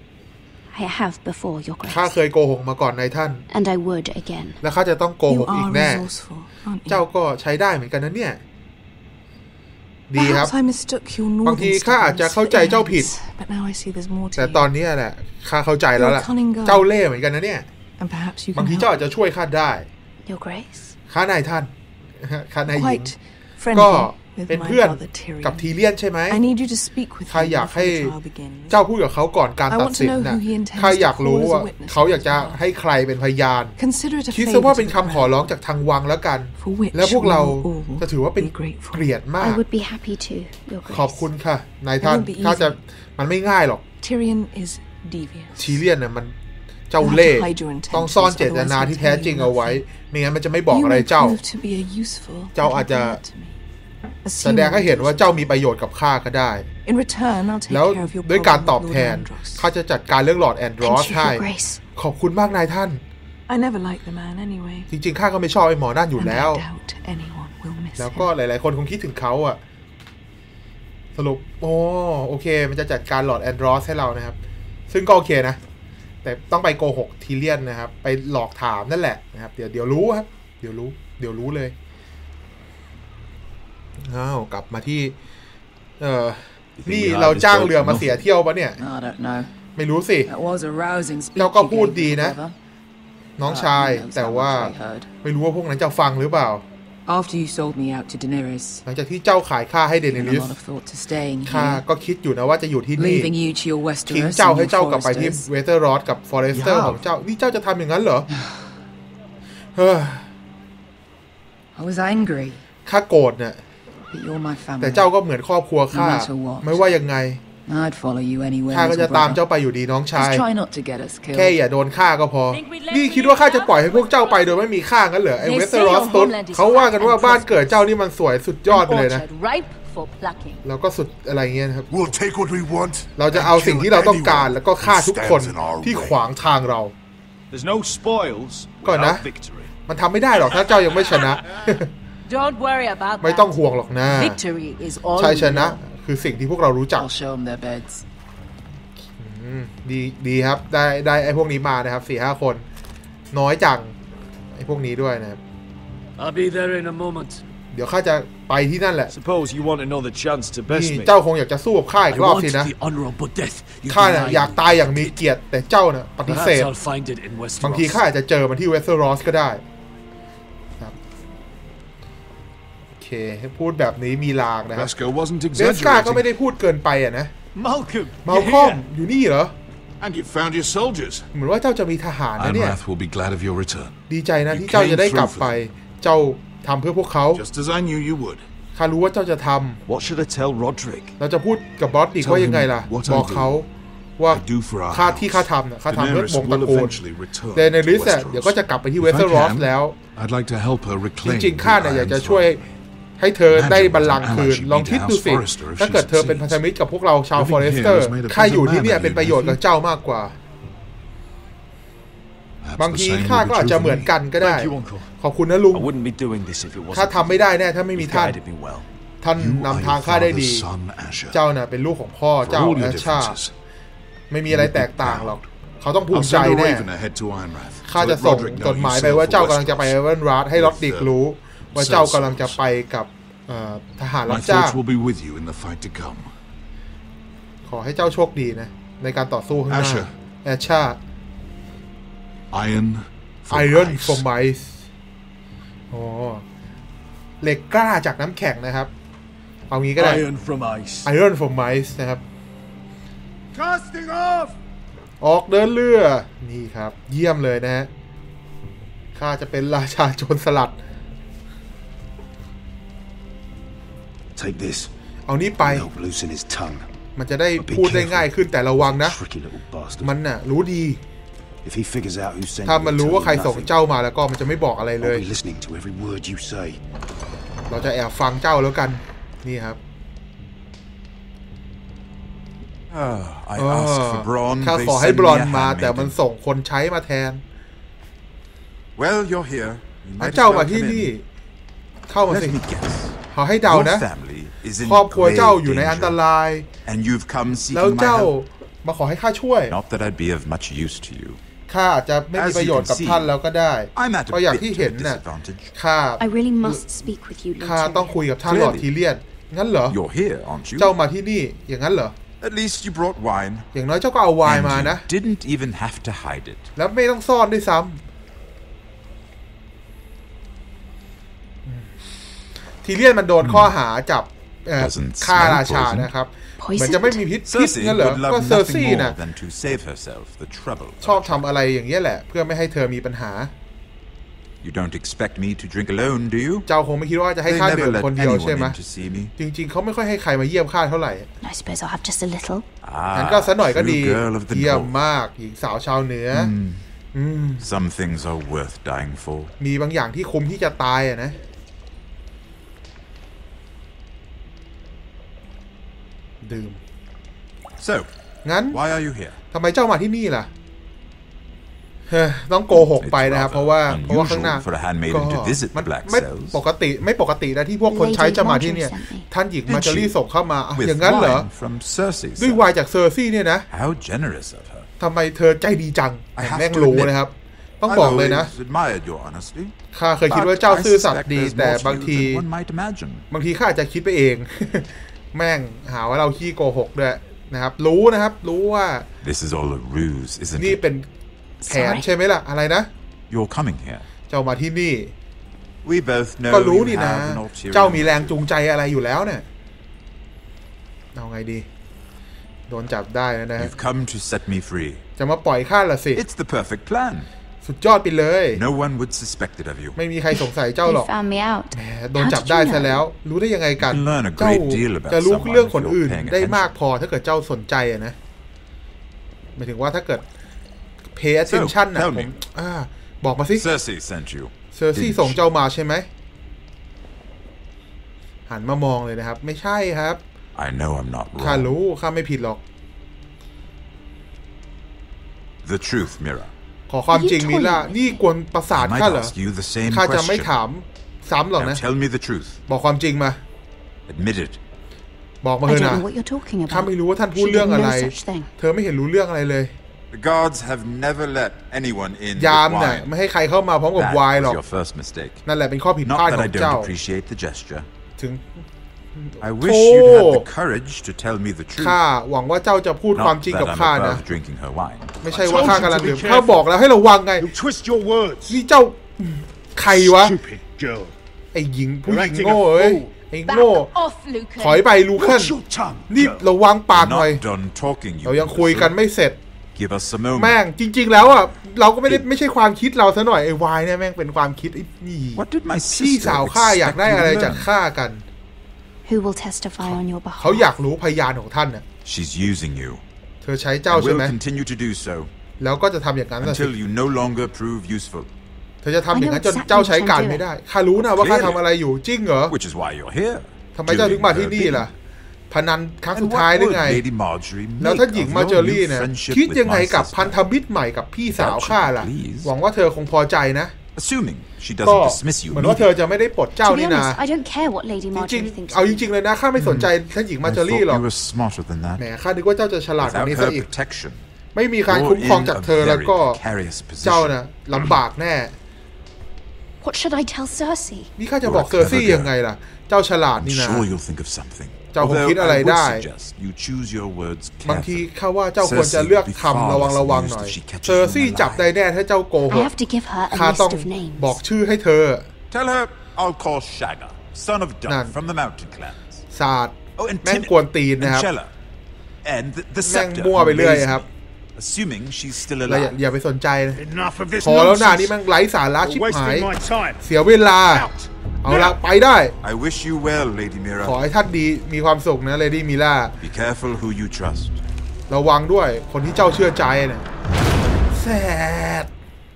ข้าเคยโกหกมาก่อนนายท่านและข้าจะต้องโกหกอีกแน่เจ้าก็ใช้ได้เหมือนกันนะเนี่ยดีครับบางทีข้าอาจจะเข้าใจเจ้าผิดแต่ตอนนี้แหละข้าเข้าใจแล้วล่ะเจ้าเล่ห์เหมือนกันนะเนี่ยบางทีเจ้าอาจจะช่วยข้าได้ข้านายท่านข้านายหญิงก็เป็นเพื่อนกับทีเลียนใช่ไหมข้าอยากให้เจ้าพูดกับเขาก่อนการตัดสินนะข้าอยากรู้ว่าเขาอยากจะให้ใครเป็นพยานคิดซะว่าเป็นคำขอร้องจากทางวังแล้วกันแล้วพวกเราจะถือว่าเป็นเกียรติมากขอบคุณค่ะนายท่านข้าจะมันไม่ง่ายหรอกทีเลียนน่ะมันเจ้าเล่ห์ต้องซ่อนเจตนาที่แท้จริงเอาไว้ไม่งั้นมันจะไม่บอกอะไรเจ้าอาจจะแสดงให้เห็นว่าเจ้ามีประโยชน์กับข้าก็ได้แล้วด้วยการตอบแทนข้าจะจัดการเรื่องลอร์ดแอนดรอสให้ขอบคุณมากนายท่านจริงๆข้าก็ไม่ชอบไอ้หมอนั่นอยู่แล้วแล้วก็หลายๆคนคงคิดถึงเขาอะสรุปโอเคมันจะจัดการลอร์ดแอนดรอสให้เรานะครับซึ่งก็โอเคนะแต่ต้องไปโกหกทีเลียนนะครับไปหลอกถามนั่นแหละนะครับเดี๋ยวรู้ครับเดี๋ยวรู้เลยกลับมาที่นี่เราจ้างเรือมาเสียเที่ยวปะเนี่ยไม่รู้สิเจ้าก็พูดดีนะน้องชายแต่ว่าไม่รู้ว่าพวกนั้นจะฟังหรือเปล่าหลังจากที่เจ้าขายข้าให้เดเนริสข้าก็คิดอยู่นะว่าจะอยู่ที่นี่ทิ้งเจ้าให้เจ้ากลับไปที่เวสเทอรอสกับฟอเรสเตอร์ของเจ้านี่เจ้าจะทำอย่างนั้นเหรอข้าโกรธเนี่ยแต่เจ้าก็เหมือนครอบครัวข้าไม่ว่ายังไงข้าก็จะตามเจ้าไปอยู่ดีน้องชายแค่อย่าโดนฆ่าก็พอนี่คิดว่าข้าจะปล่อยให้พวกเจ้าไปโดยไม่มีฆ่างั้นเหรอไอ้เวสเทอรอสตุนเขาว่ากันว่าบ้านเกิดเจ้านี่มันสวยสุดยอดเลยนะแล้วก็สุดอะไรเงี้ยครับเราจะเอาสิ่งที่เราต้องการแล้วก็ฆ่าทุกคนที่ขวางทางเราก่อนนะมันทำไม่ได้หรอกถ้าเจ้ายังไม่ชนะไม่ต้องห่วงหรอกนะชัยชนะคือสิ่งที่พวกเรารู้จักดีครับได้ไอ้พวกนี้มานะครับ 4-5 คนน้อยจังไอ้พวกนี้ด้วยนะครับเดี๋ยวข้าจะไปที่นั่นแหละนี่เจ้าคงอยากจะสู้กับข้าอีกรอบสินะข้าเนี่ยอยากตายอย่างมีเกียรติแต่เจ้าเนี่ยปฏิเสธบางทีข้าอาจจะเจอมันที่เวสเทอรอสก็ได้โอเคพูดแบบนี้มีลางนะครับเดสกาก็ไม่ได้พูดเกินไปอ่ะนะมาลคอมอยู่นี่เหรอเหมือนว่าเจ้าจะมีทหารนะเนี่ยดีใจนะที่เจ้าจะได้กลับไปเจ้าทำเพื่อพวกเขา Just as I knew you would. ข้ารู้ว่าเจ้าจะทำ What should I tell Roderick? เราจะพูดกับบอสดิกว่ายังไงล่ะบอกเขาว่าข้าที่ข้าทำเนี่ยข้าทำเพื่อวงตระกูลเดเนริสเนี่ยเดี๋ยวก็จะกลับไปที่เวสเทอรอสแล้ว I'd like to help her reclaim จริงๆข้าเนี่ยอยากจะช่วยให้เธอได้บัลลังก์คืนลองคิดดูสิถ้าเกิดเธอเป็นพันธมิตรกับพวกเราชาวฟอเรสเตอร์ข้าอยู่ที่เนี่ยเป็นประโยชน์กับเจ้ามากกว่าบางทีข้าก็อาจจะเหมือนกันก็ได้ขอบคุณนะลุงข้าทำไม่ได้แน่ถ้าไม่มีท่านท่านนำทางข้าได้ดีเจ้าน่ะเป็นลูกของพ่อเจ้าแอชชาไม่มีอะไรแตกต่างหรอกเขาต้องภูมิใจแน่ข้าจะส่งจดหมายไปว่าเจ้ากำลังจะไปเอเวนรัสให้ลอดดิกรู้ว่าเจ้ากำลังจะไปกับทหารรับจ้างขอให้เจ้าโชคดีนะในการต่อสู้ข้างหน้าแอชชาIron for Mice อ๋อเหล็กกล้าจากน้ำแข็งนะครับเอางี้ก็ได้ Iron for Mice นะครับ Casting off ออกเดินเรือนี่ครับเยี่ยมเลยนะฮะข้าจะเป็นราชาโจรสลัด Take this เอานี้ไปมันจะได้พูดได้ง่ายขึ้นแต่ระวังนะมันน่ะรู้ดีถ้ามันรู้ว่าใครส่งเจ้ามาแล้วก็มันจะไม่บอกอะไรเลยเราจะแอบฟังเจ้าแล้วกันนี่ครับข้าขอให้บรอนมาแต่มันส่งคนใช้มาแทนเจ้ามาที่นี่เข้ามาสิขอให้เดานะครอบครัวเจ้าอยู่ในอันตรายแล้วเจ้ามาขอให้ข้าช่วยข้าอาจจะไม่มีประโยชน์กับท่านแล้วก็ได้เพราะอย่างที่เห็นน่ะข้าต้องคุยกับท่านหลอร์ดทีเลียนงั้นเหรอเจ้ามาที่นี่อย่างนั้นเหรออย่างน้อยเจ้าก็เอาไวน์มานะแล้วไม่ต้องซ่อนด้วยซ้ำทีเลียนมันโดนข้อหาจับฆ่าราชานะครับเหมือนจะไม่มีพิษงั้นเหรอก็เซอร์ซี่น่ะชอบทำอะไรอย่างเงี้ยแหละเพื่อไม่ให้เธอมีปัญหาเจ้าคงไม่คิดว่าจะให้ข้าดื่มคนเดียวใช่ไหมจริงๆเขาไม่ค่อยให้ใครมาเยี่ยมข้าเท่าไหร่งั้นก็สักหน่อยก็ดีเยี่ยมมากหญิงสาวชาวเหนือมีบางอย่างที่คุ้มที่จะตายอะนะดื่มงั้นทำไมเจ้ามาที่นี่ล่ะต้องโกหกไปนะครับเพราะว่าข้างหน้าก็มันไม่ปกตินะที่พวกคนใช้จะมาที่เนี่ยท่านหญิงมาจารี่ส่งเข้ามาอย่างนั้นเหรอด้วยวายจากเซอร์ซี่เนี่ยนะทำไมเธอใจดีจังแม่งรู้นะครับต้องบอกเลยนะข้าเคยคิดว่าเจ้าซื่อสัตย์ดีแต่บางทีข้าอาจจะคิดไปเองแม่งหาว่าเราขี้โกหกด้วยนะครับรู้นะครับรู้ว่านี่เป็นแผนใช่ไหมล่ะอะไรนะเจ้ามาที่นี่ก็รู้นี่นะเจ้ามีแรงจูงใจอะไรอยู่แล้วเนี่ยเอาไงดีโดนจับได้นะฮะจะมาปล่อยข้าละสิสุดยอดไปเลยไม่มีใครสงสัยเจ้าหรอกแหมโดนจับได้ซะแล้วรู้ได้ยังไงกันเจ้าจะรู้เรื่องคนอื่นได้มากพอถ้าเกิดเจ้าสนใจอะนะหมายถึงว่าถ้าเกิด pay attention นะผมบอกมาสิเซอร์ซี่ส่งเจ้ามาใช่ไหมหันมามองเลยนะครับไม่ใช่ครับข้ารู้ข้าไม่ผิดหรอก The truth, Mira. ขอความจริงมิล่านี่กวนประสาทข้าเหรอข้าจะไม่ถามซ้ำหรอกนะบอกความจริงมาบอกมาเถอะนะข้าไม่รู้ว่าท่านพูดเรื่องอะไรเธอไม่เห็นรู้เรื่องอะไรเลยยามเนี่ยไม่ให้ใครเข้ามาพร้อมกับไวน์หรอกนั่นแหละเป็นข้อผิดพลาดของเจ้าถึงโอ้ข้าหวังว่าเจ้าจะพูดความจริงกับข้านะไม่ใช่ว่าข้ากำลังดื่มข้าบอกแล้วให้ระวังไงนี่เจ้าใครวะไอ้หญิงผู้หญิงโง่เอ้ยไอ้โง่ถอยไปลูคันนี่ระวังปากหน่อยเรายังคุยกันไม่เสร็จ Give us a moment. แม่งจริงๆแล้วอ่ะเราก็ไม่ใช่ความคิดเราซะหน่อยไอ้วายเนี่ยแม่งเป็นความคิดไอ้นี่ What did my พี่ sister สาวข้าอยาก expect ได้ you อะไร to จาก learn? ข้ากัน Who will testify on your behalf? เขาอยากรู้พยานของท่านน่ะ She's using you. เธอใช้เจ้า And ใช่ไหม will continue to do so แล้วก็จะทำอย่างนั้นสิ until you no longer prove useful. เธอจะทำอย่างนั้นจนเจ้าใช้การไม่ได้ข้ารู้นะว่าข้าทำอะไรอยู่จริงเหรอ Which is why you're here. ทำไมเจ้าถึงมาที่นี่ล่ะพนันครั้งสุดท้ายได้ไง Lady Marjorie แล้ว make ท่านหญิง of มา your เจอ new รี่เนี่ย friendship คิด with ยังไง my กับพัน sister? ธมิตรใหม่กับพี่สาวข้าล่ะ หวังว่าเธอคงพอใจนะ Assuming she ก็ doesn't dismiss you เหมือนว่าเธอจะไม่ได้ปลดเจ้า To be นี่นา honest, I don't care what Lady จริง Marjorie thinks. ๆเอาจริงๆเลยนะข้าไม่สนใจท่านหญิงมา I เจอรี่ thought หรอก you were smarter than แหม that. ข้านึกว่าเจ้าจะฉลาดกว่า Without นี้ซะ her อีก protection, ไม่มีการคุ้ม you're ครอง in จาก a เธอแล้ว very ก็ precarious เจ้า position. น่ะลำบากแน่ What should I tell Cersei? นี่ข้าจะบอกเซอร์ซี่ยังไงล่ะ เจ้าฉลาด I'm นี่นะ sure you'll think of something. เจ้าคง Although คิดอะไร I would ได้ suggest you choose your words บางที carefully. ข้าว่าเจ้าควรจะเลือกคำระวังหน่อยเซอร์ซี่จับได้แน่ถ้าเจ้าโกห I ก have to give her ข้า a ต้อง list of names. บอกชื่อให้เธอ Tell her I'll call Shagga, son of Nan. Duff from the Mountain Clans. ศาสตร์ Oh, and แม่ง Timmy, กวนตีน and นะครับ Chella, and the แม่ง Scepter มั่ว who ไปเรื่อย raised ครับ me, assuming she's still เรา alive. อย่าไปสนใจนะ Enough of this พอแล้วนะนี่ nonsense. แม่งไร้สาระชิบ You're หาย wasting my time. เสียเวลา Out. เอาละไปได้ I wish you well, Lady ขอ Mira. ให้ท่านดีมีความสุขนะเลดี้มิล่า Be careful who you trust. ระวังด้วยคนที่เจ้าเชื่อใจนะแสด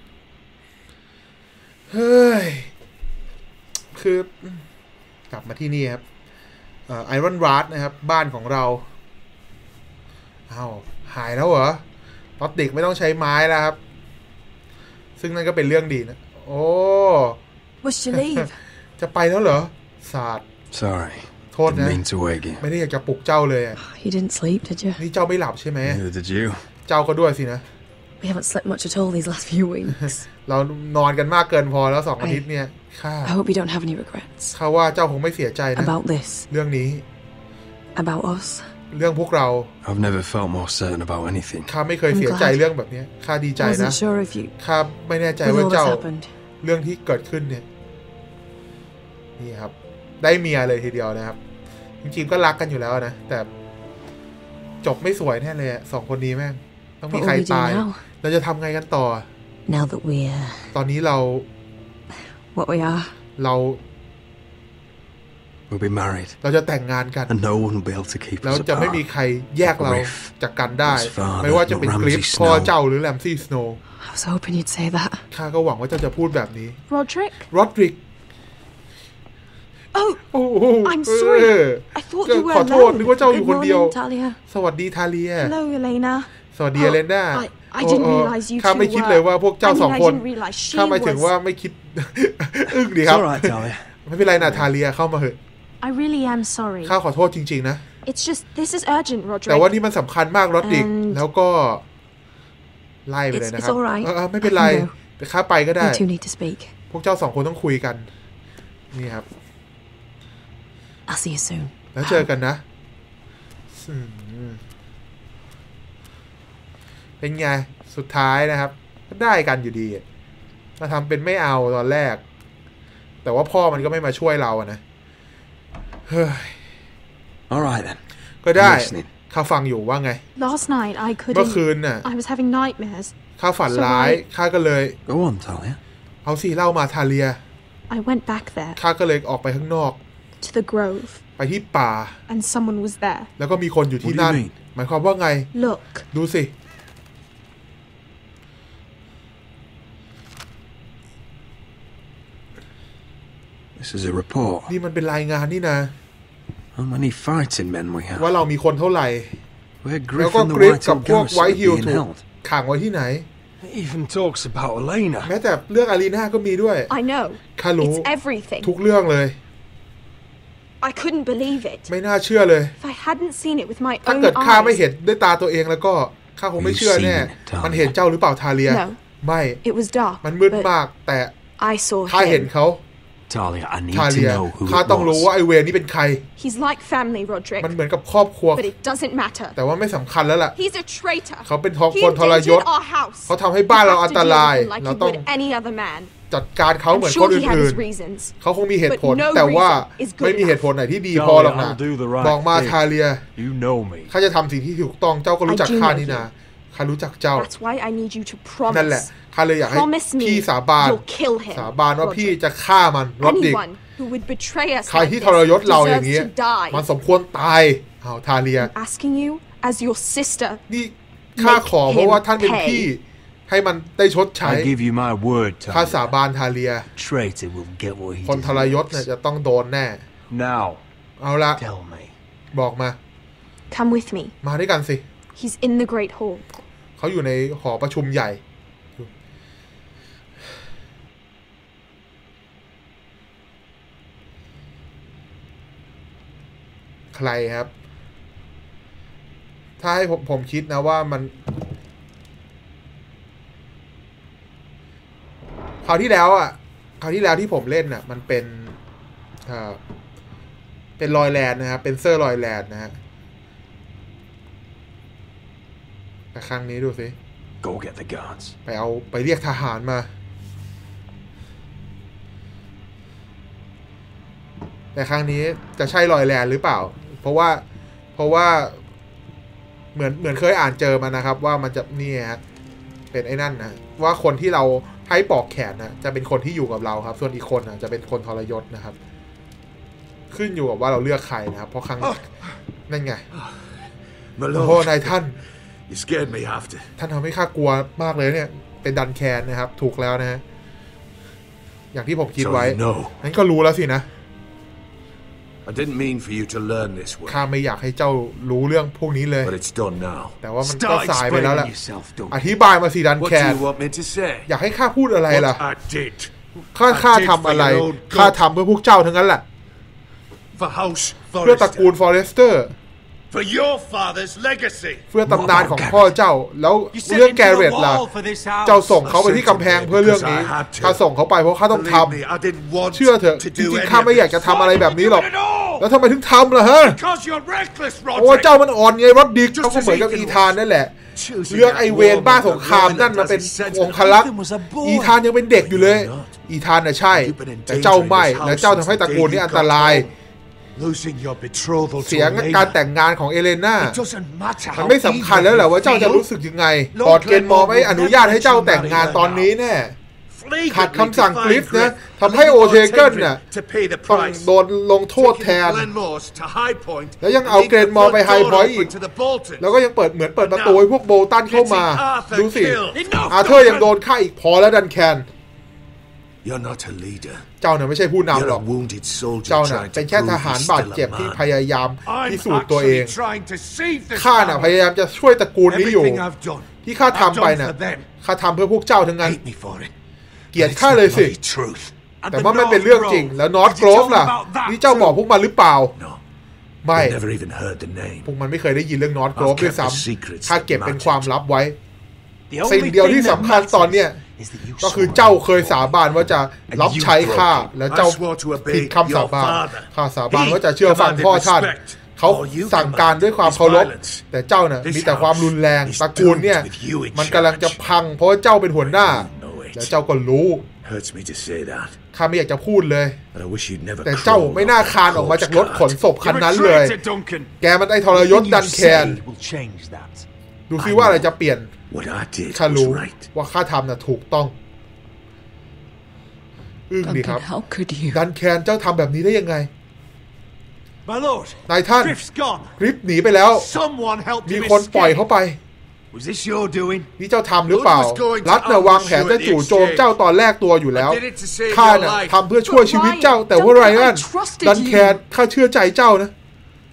เฮ้ย คือกลับมาที่นี่ครับไอรอนรัดนะครับ บ้านของเราอ้าวหายแล้วเหรอลอตติกไม่ต้องใช้ไม้แล้วครับ ซึ่งนั่นก็เป็นเรื่องดีนะ โอ้ Was she leave? จะไปแล้วเหรอศาสตร์ Sorry. โทษนะ Didn't mean to wake you. ไม่ได้อยากจะปลุกเจ้าเลยอะ You didn't sleep, did you? นี่เจ้าไม่หลับใช่ไหม Neither did you. เจ้าก็ด้วยสินะ We haven't slept much at all these last few weeks. เรานอนกันมากเกินพอแล้ว2 อาทิตย์เนี่ยข้า I hope you don't have any regrets. ข้าว่าเจ้าคงไม่เสียใจนะ About this. เรื่องนี้ About us. เรื่องพวกเรา I've never felt more certain about anything. ข้าไม่เคยเสียใจเรื่องแบบนี้ข้าดีใจ I นะ wasn't sure if you... ข้าไม่แน่ใจ With ว่า all เจ้า that's happened. เรื่องที่เกิดขึ้นเนี่ยนี่ครับ ได้เมียเลยทีเดียวนะครับ จริงๆก็รักกันอยู่แล้วนะแต่จบไม่สวยแน่เลย2 คนนี้แม่งต้องมีใครตาย เราจะทำไงกันต่อ Now that we're... ตอนนี้เรา what we are. เรา We'll be married. เราจะแต่งงานกัน And no one will be able to keep แล้ว us จะไม่ apart. มีใครแยกเราจากกันได้ His father, ไม่ว่าจะเป็น not กริฟ Ramsay พ่อ Snow. เจ้าหรือแรมซี่สโนว์ I was hoping you'd say that. ข้าก็หวังว่าเจ้าจะพูดแบบนี้ Roderick? รอดริก Oh, โอ้โห I'm sorry. เออ I thought you were ขอโทษ alone. นึกว่าเจ้าอยู่คนเดียว Good morning, Talia. สวัสดีทาเลีย Hello, Elena. สวัสดีเอเลน่า I didn't realize you ข้า two ไม่คิดเลยว่าพวกเจ้า I mean, 2 คน I didn't realize she ข้าหมายถึงว่า was... ไม่คิด อึ้งดีครับ It's all right, Talia. ไม่เป็นไรนะทาเลียเข้ามาเหอะ I really am sorry. ข้าขอโทษจริงๆนะ It's just, this is urgent, แต่ว่า Roderick. นี่มันสำคัญมากรอดริก And- แล้วก็ไล่ไปเลยนะครับ It's all right. ไม่เป็นไร I can go. แต่ข้าไปก็ได้ You two need to speak. พวกเจ้า2 คนต้องคุยกัน นี่ครับ I'll see you soon. แล้วเจอกันนะเป็นไง สุดท้ายนะครับ ก็ได้กันอยู่ดีมาทำเป็นไม่เอาตอนแรก แต่ว่าพ่อมันก็ไม่มาช่วยเราอะนะเฮ้ย All right then. ก็ได้ I'm listening. ข้าฟังอยู่ว่าไง Last night, I เมื่อ couldn't... คืนน่ะ I was having nightmares. ข้าฝันร้ายข้าก็เลย Go on, Talia. เอาสิเล่ามาทาเลีย I went back there, ข้าก็เลยออกไปข้างนอก to the grove, ไปที่ป่า and someone was there. แล้วก็มีคนอยู่ที่ What do you นั่น mean? หมายความว่าไง Look, ดูสิ This is a report. นี่มันเป็นรายงานนี่นะ How many fighting men we have? ว่าเรามีคนเท่าไหร่ Where แล้ว Griff ก็ and the กริฟ White กับ Hill พวก Garrison ไว are ท์ฮิล being ถูก held. ขังไว้ที่ไหน It even talks about Elena. แม้แต่เรื่องอารีนาก็มีด้วย I know. ข้ารู้ It's everything. ทุกเรื่องเลย I couldn't believe it. ไม่น่าเชื่อเลย If I hadn't seen it with my ถ้า own เกิดข้าไม่ eyes, เห็นด้วยตาตัวเองแล้วก็ข้าคงไม่เชื่อแน่ You've seen it, Talia. มันเห็นเจ้าหรือเปล่าทาเลีย No. ไม่ it was dark, มันมืด but มาก แต่ I saw ข้าเห็น him. เขา Talia, I need ทา to เลีย know who ข้า it ต้องรู้ was. ว่าไอเวรนี่เป็นใคร He's like family, Roderick, มันเหมือนกับครอบครัว but it doesn't matter. แต่ว่าไม่สำคัญแล้วล่ะ He's a traitor. เขาเป็น He คนทรยศ invaded our house. เขาทำให้บ้านเรา You have อัน to ต deal ราย with him like เรา you ต้อง would any other man. จัดการเขา I'm เหมือนคน sure he had อื่น his reasons. ๆเขาคงมีเหตุผล But no แต่ว่า reason is good ไม่มีเหตุผลไหนที่ดีพอหรอกนะ I'll do the right บอกมา thing. ทาเลีย You know me. ข้าจะทำสิ่งที่ถูกต้องเจ้าก็รู้จัก I do ข้า know นี่นา you. ข้ารู้จักเจ้า That's why I need you to นั่นแหละ promise. ข้าเลยอยากให้ Promise me พี่สาบาน you'll kill him. สาบานว่าพี่จะฆ่ามันรอดดิก Anyone who would betray us ใคร like ที่ท this รยศเราอย่าง deserves นี้ to die. มันสมควรตายเอาทาเลีย I'm asking you as your sister. นี่ข้าขอเพราะว่าท่านเป็นพี่ให้มันได้ชดใช้ I give you my word, ข้า Talia. สาบานทาเลีย Traitor will get what he คนทรยศเนี่ย deserves. จะต้องโดนแน่ Now, เอาละ tell me. บอกมา Come with me. มาด้วยกันสิ He's in the Great Hall. เขาอยู่ในหอประชุมใหญ่ ใครครับ ถ้าให้ผมคิดนะว่ามันคราวที่แล้วที่ผมเล่นน่ะมันเป็นลอยแลนด์นะครับเป็นเซอร์ลอยแลนด์นะฮะแต่ครั้งนี้ดูสิ Go get the guards. ไปเรียกทหารมา แต่ครั้งนี้จะใช่ลอยแลนด์หรือเปล่าเพราะว่าเหมือนเคยอ่านเจอมานะครับว่ามันจะนี่ฮะเป็นไอ้นั่นนะว่าคนที่เราให้ปอกแขนนะจะเป็นคนที่อยู่กับเราครับส่วนอีกคนนะจะเป็นคนทรยศนะครับขึ้นอยู่กับว่าเราเลือกใครนะครับเพราะครั้งนั่นไงโอ้โหนายท่าน You scared me after. ท่านทำให้ข้ากลัวมากเลยเนี่ยเป็นดันแคนนะครับถูกแล้วนะฮะอย่างที่ผมคิดไว้งั้นก็รู้แล้วสินะ I didn't mean for you to learn this way. ข้าไม่อยากให้เจ้ารู้เรื่องพวกนี้เลย But it's done now. แต่ว่ามันก็สายไปแล้วแหละ Yourself, อธิบายมาสิดัน What แค do น you want me to say? อยากให้ข้าพูดอะไรล่ะ What I did ข้าทำอะไรข้าทำเพื่อพวกเจ้าทั้งนั้นแหละ for House เพื่อตระกูล Forrester. ฟอเรสเตอร์ For your father's legacy. เพื่อตำนานของพ่อเจ้าแล้วเรื่องแกเรตล่ะเจ้าส่งเขาไปที่กำแพงเพื่อเรื่องนี้ข้าส่งเขาไปเพราะข้าต้องท Believe me, I didn't want ำเชื่อเถอะ to จริ do ง any ๆข้าไม่อยากจะทำอะไรแบบนี้หรอก แล้วทำไมถึงทำล่ะฮะ Because you're reckless, เพราะว่า Roderick. เจ้ามันอ่อนไงรถดิกเขาก็เหมือนกับอีธานนั่นแหละเรื่องไอเวนบ้าสงครามนั่นมาเป็นองคลักษ์อีธานยังเป็นเด็กอยู่เลย อีธานน่ะใช่แต่เจ้าไม่และเจ้าทำให้ตระกูลนี้อันตราย Losing your betrothal เสีย to การ Elena. แต่งงานของเอเลน่า It doesn't matter มัน how ไม่สำคัญแล้วแหละว่าเจ้าจะรู้สึกยังไงกอดเกนมอร์ไม่อนุญาตให้เจ้าแต่งงานตอนนี้แน่ขัดคำสั่งกริฟนะทำให้โอเทเกิลน่ะต้องโดนลงโทษแทนแล้วยังเอาเกรนมอร์ไปไฮพอยต์อีกแล้วก็ยังเปิดประตูให้พวกโบตันเข้ามาดูสิอาเธอร์ยังโดนฆ่าอีกพอแล้วดันแคน You're not a leader. เจ้าน่ะไม่ใช่ผู้นำหร You're อก a wounded soldier เจ้าน่ะ trying เป็น to แค่ prove ทหาร you're บาด still เจ็บ a ที่ man. พยายามพิ I'm สูจน์ตัวเอง actually trying to save this ข้าน่ะพ family. ยายามจะช่วยตระกูลนี้อยู่ Everything I've done, ที่ข้าทำไป I've น่ะ done for them. ข้าทำเพื่อพวกเจ้าทั้งนั้น Hate me for it. เกลียด But it's ข้า the เลยสิ bloody truth. แต่ว่าไม่เป็นเรื่องจริงแล้วนอร์ทโกรฟล่ะนี่เจ้าบอกพวกมันหรือเปล่า No. ไม่ I never even heard the name. พวกมันไม่เคยได้ยินเรื่องนอร์ทโกรฟ I've ด้วย kept the ซ้ำ secrets ข้าเก็บ that เป็นความ mattered. ลับไว้ The สิ่ง only เดียว thing ที่ that สำคัญตอนเนี้ย matters is that you ก็คือ swore เจ้า an เคยสาบานว่าจะรับใช้ข้าและเจ้า I swore to obey ผิดคำสาบาน your father. ข้าสาบานว่าจะเชื่อฟังพ่อท่าน เขาสั่งการด้วยความเคารพแต่เจ้าน่ะมีแต่ความรุนแรงตระกูลเนี่ยมันกำลังจะพังเพราะว่าเจ้าเป็นหัวหน้าแล้วเจ้าก็รู้ Hurts me to say that. ข้าไม่อยากจะพูดเลย But I wish you'd never แต่เจ้า crawled ไม่น่า off the คานออกมาจากรถขน corpse ศพคัน cart. นั้นเลย Duncan. แกมันได้ทรยศดันแคน will change that. ดูซิว่าอะไรจะเปลี่ยน What I did ข้ารู้ was right. ว่าข้าทำน่ะถูกต้องอึ้งดีครับ Duncan, how could you? ดันแคนเจ้าทำแบบนี้ได้ยังไง My lord, นายท่าน Griff's gone. กริฟหนีไปแล้ว Someone helped มี him คนปล่อย escape. เขาไป Was this your doing? นี่เจ้าทำหรือเปล่า รัฐน่ะวางแผนจะจู่โจมเจ้าตอนแรกตัวอยู่แล้ว I did it to save ข้า your น่ะ life. ทำเพื่อช่วยชีวิตเจ้า แต่ว่าไรอันดันแคนข้าเชื่อใจเจ้านะ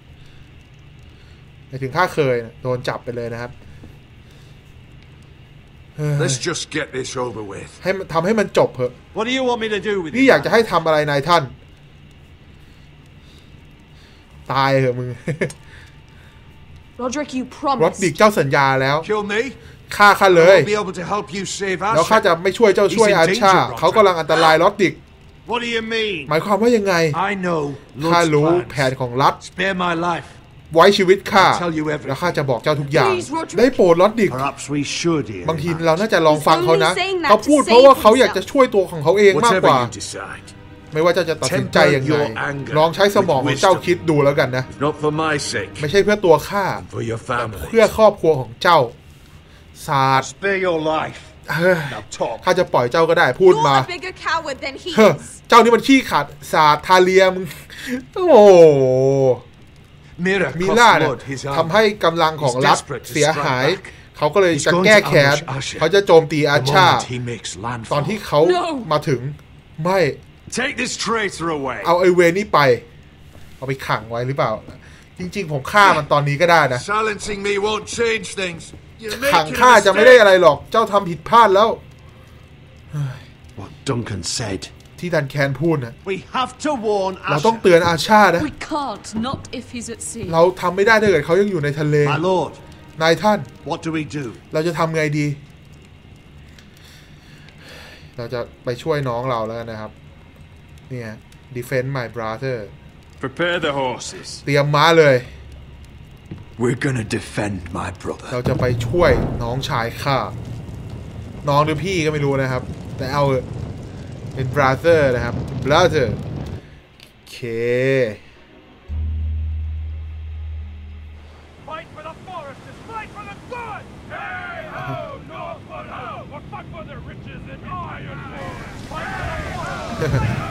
ไปถึงข้าเคยนะโดนจับไปเลยนะครับ Let's just get this over with. ให้มันทำให้มันจบเถอะ What do you want me to do with พี่ it? อยากจะให้ทำอะไรนายท่าน ตายเหอะมึง Roderick, you รถ promised. ดิกเจ้าสัญญาแล้ว Kill me? ฆ่าข้าเลย I'll be able to help you save แล้วข้า Asher. จะไม่ช่วยเจ้าช่วยอาชา เขากำลังอันตรายรถดิก What do you mean? หมายความว่ายังไง I know ข้า Lord's รู้แผน plans. ของรัฐ Spare my life. ไว้ชีวิตข้า tell you everything. แล้วข้าจะบอกเจ้าทุกอย่าง Please, Roderick. ได้โปรดรถดิก Perhaps we should hear บางที him out. เราน่าจะลองฟังเขานะ He's only saying that เขาพูด to เพราะว่า save เขาอยากจะช่วยตัวของเขาเองมากก Whatever ว่า you decide. ไม่ว่าเจ้าจะตัดสินใจยังไง Temper your anger ลองใช้สมองของเจ้าคิดดูแล้วกันนะ Not for my sake. ไม่ใช่เพื่อตัวข้า For your family. เพื่อครอบครัวของเจ้าศาสตร์ Spare your life. Now talk. ข้าจะปล่อยเจ้าก็ได้พูดมา You're a bigger coward than he เจ้านี่มันขี้ขาดศาสตร์ทาเลียมึงโอ้โหมิล่าเนี่ยทำให้กำลังของรัฐเสียหายเขาก็เลยจะแก้แค้นเขาจะโจมตีอาชาตอนที่เขามาถึงไม่ Take this traitor away. เอาไอเวนี่ไปเอาไปขังไว้หรือเปล่าจริงๆผมฆ่ามันตอนนี้ก็ได้นะ Silencing me won't change things. ขังฆ่าจะไม่ได้อะไรหรอกเจ้าทำผิดพลาดแล้ว What Duncan said. ที่ดันแคนพูดนะ We have to warn เราต้องเตือนอาชานะ We can't, not if he's at sea. เราทำไม่ได้ถ้าเกิดเขายังอยู่ในทะเล My lord. นายท่าน What do we do? เราจะทำไงดี เราจะไปช่วยน้องเราแล้วนะครับเนี่ย defend my brother Prepare the horses. เตรียมม้าเลย We're gonna defend my brother. เราจะไปช่วยน้องชายข้าน้องหรือพี่ก็ไม่รู้นะครับแต่เอาเป็น brother นะครับ brother โอเค Fight for the foresters. Fight for the good. Hey ho, North for ho. Or fight for the riches and ironwood. Fight for the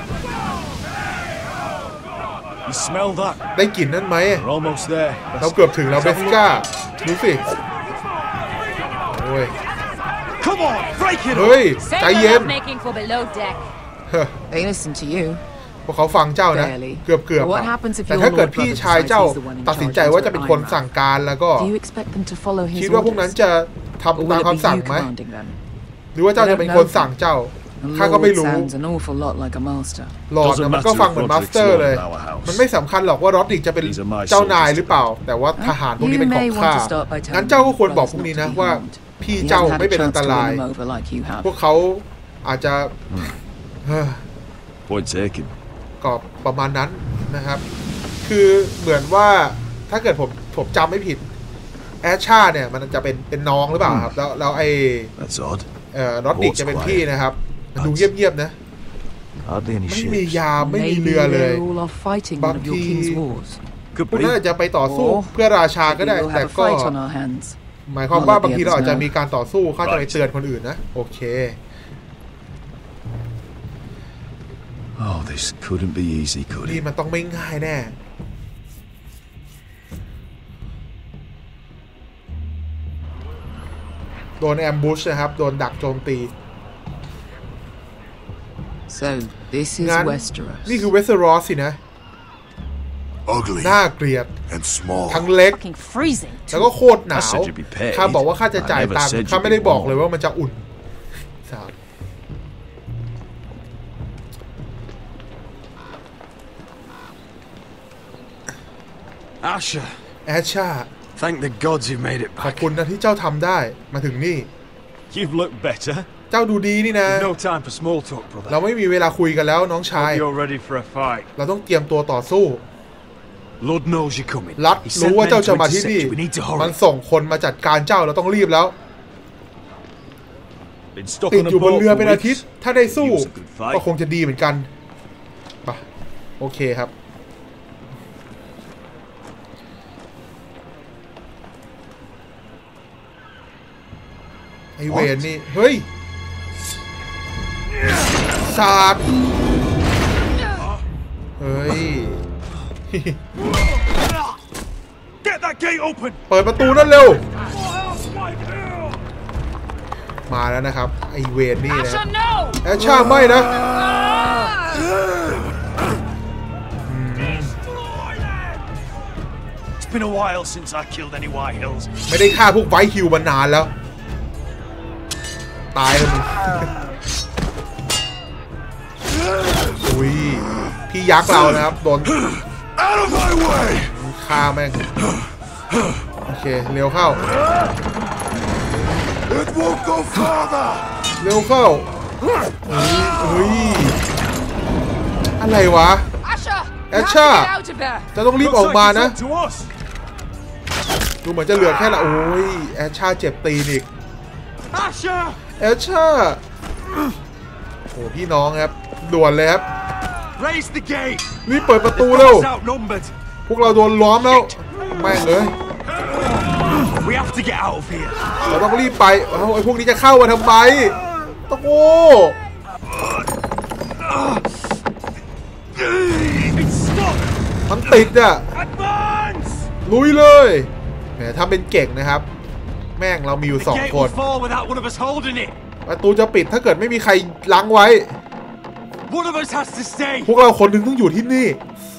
You smell that? ได้กลิ่นนั่นไหม We're almost there. เราเกือบถึงแล้วเบสก้าดูสิโอ้ย Come on, break it เฮ้ย Say ใจ we're เย็น not making for below deck. They listen to you. พวกเขาฟังเจ้านะ Barely. เกือบ But what happens if แต่ your ถ้าเกิด lord พี่ brother ชายเจ้า decides he's the one in ตัดสินใจ charge ว่าจะเป็นคน until สั่งการแล้วก็ Do you expect them to follow his คิดว่าพวกนั้น orders? จะ Or ทำ will ตาม it คำ be สั่ง you ไหม commanding them? หรือว่าเจ้าจะเป็นคนสั่งเจ้า A ข้าก็ไม่ lord รู้ sounds an awful lot like a master. หลอดนะมันก็ฟังเหมือนมาสเตอร์เลย มันไม่สำคัญหรอกว่ารอดดิกจะเป็นเจ้านายหรือเปล่า แต่ว่าทหารพวกนี้เป็นของข้างั้นเจ้าก็ควรบอกพวกนี้นะว่าพี่เจ้าไม่เป็นอันตราย พวกเขาอาจจะ Point taken. ก็ประมาณนั้นนะครับ คือเหมือนว่าถ้าเกิดผมจำไม่ผิดแอชชาเนี่ยมันจะเป็นน้องหรือเปล่าครับแล้วไอ้ That's odd. รอดดิกจะเป็นพี่นะครับมันดูเงียบๆนะ Hardly any ไม่มี ships. ยามไม่มี Maybe เรือเลย they all are fighting one of your Baki- king's wars. พวกนั้นอาจจะไปต่อสู้ Or เพื่อราชาก็ We ได้ will แต่ have a ก็ fight on our hands. หมายความว่าบางทีเราอาจจะมีการต่อสู้ข้าจะไปเตือนคนอื่นนะโอเค Oh, this couldn't be easy, could นี่ it? มันต้องไม่ง่ายแน่โดนแอมบูชนะครับโดนดักโจมตี So this is งั้น Westeros. นี่คือเวสเทอรอสสินะ Ugly น่าเกลียด and small. ทั้งเล็ก Fucking freezing. แล้วก็โคตรหนาว I said you'd be paid. ข้าบอกว่าข้าจะจ่ายตัง I never said ค์ you'd ข้าไม่ได้ be บอก warm. เลยว่ามันจะอุ่นสาม Asher, แอชชา thank the gods you've made it ขอบ back. คุณนะที่เจ้าทำได้มาถึงนี่ You've looked better. เจ้าดูดีนี่นะ No time for small talk, เรา brother. ไม่มีเวลาคุยกันแล้วน้องชาย You're ready for a fight. เราต้องเตรียมตัวต่อสู้ Lord knows you're coming. รัฐ He รู้ sent ว่าเจ้า men จะ to มาที่ intercept นี่ you. We need to มัน hurry. ส่งคนมาจัดการเจ้าเราต้องรีบแล้ว Been stuck ติด on a อยู่บน boat เรือ for เป็นอาทิตย์ weeks. ถ้าได้สู้ Use a good fight. ก็คงจะดีเหมือนกันไปโอเคครับ ไอเวนนี่ เฮ้ยสาดเฮ้ย Get that gate open. เปิดประตูนั่นเร็ว มาแล้วนะครับ ไอเวนนี่นะ Asher, no! แอชชาไม่นะ It's been a while since I killed any White Hills. ไม่ได้ฆ่าพวกไวท์ฮิวมานานแล้ว ตายแล้วมึง อุ้ย พี่ยักษ์เรานะครับ โดน Out of my way! ฆ่าแม่ง โอเค เร็วเข้า It won't go farther! เร็วเข้าเฮ้ย อะไรวะ Asher! Asher! Get out of there! จะต้องรีบออกมานะ Looks like it's up to us. ดูเหมือนจะเหลือแค่ละโอ้ย แอชชาเจ็บตีนอีก Asher! แอชชาโอ้พี่น้องครับ ด่วนเลยครับ Raise the gate. รีบเปิดประตูเร็ว Us outnumbered. พวกเราโดนล้อมแล้ว แม่งเลย We have to get out of here. เราต้องรีบไปไอ้พวกนี้จะเข้ามาทำไมโอ้โหมันติดอ่ะลุยเลยแหมถ้าเป็นเก่งนะครับแม่งเรามีอยู่2 คนประตูจะปิดถ้าเกิดไม่มีใครล้างไว้พวกเราคนหนึ่งต้องอยู่ที่นี่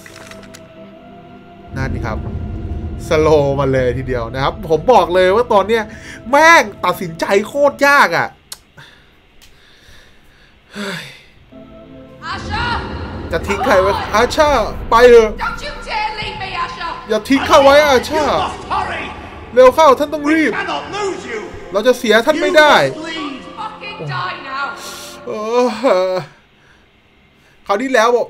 นั่นครับสโลว์มาเลยทีเดียวนะครับผมบอกเลยว่าตอนเนี้ยแม่งตัดสินใจโคตรยากอ่ะจะทิ้งใครไว้อาชาไปเถอะอย่าทิ้งเข้าไว้อาชาเร็วเข้าท่านต้องรีบเราจะเสียท่านไม่ได้คราวนี้แล้วบอก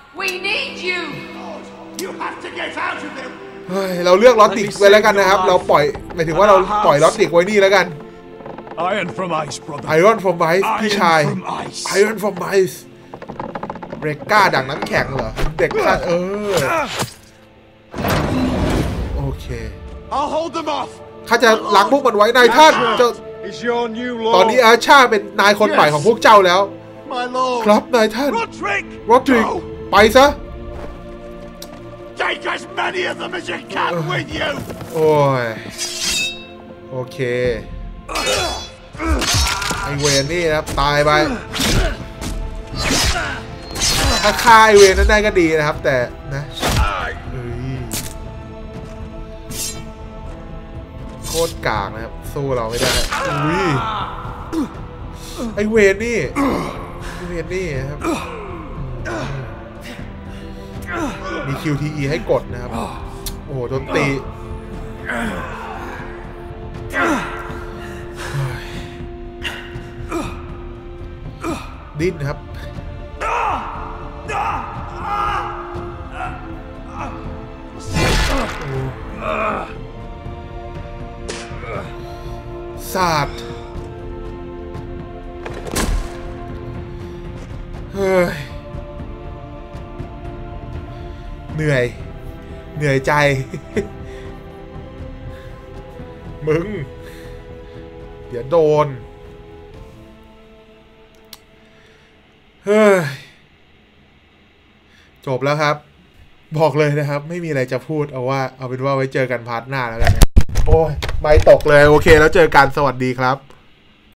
เราเลือกลอตติกไว้แล้วกันนะครับเราปล่อยหมายถึงว่าเราปล่อยลอตติกไว้นี่แล้วกัน Iron from ice, brother. Iron from ice พี่ชาย Iron from ice เบรกก้าดังน้ำแข็งเหรอเด็กข้าโอเค I'll hold them off. ข้าจะล้างพวกมันไว้นายท่านตอนนี้อาชาเป็นนายคนใหม่ของพวกเจ้าแล้วครับนายท่านโรดริกไปซะ Take as many of them as you can with you. โอ้ยโอเคไอเวนนี่นะครับตายไปถ้าฆ่าไอเวนนั้นได้ก็ดีนะครับแต่นะโคตรกากนะครับสู้เราไม่ได้ไอเวนนี่ครับมี QTE ให้กดนะครับโอ้โหโดนตีดิ้นครับศาสตร์เฮ้ยเหนื่อยใจมึงเดี๋ยวโดนเฮ้ยจบแล้วครับบอกเลยนะครับไม่มีอะไรจะพูดเอาเป็นว่าไว้เจอกันพาร์ทหน้าแล้วกันโอ้ยไม่ตกเลยโอเคแล้วเจอกันสวัสดีครับ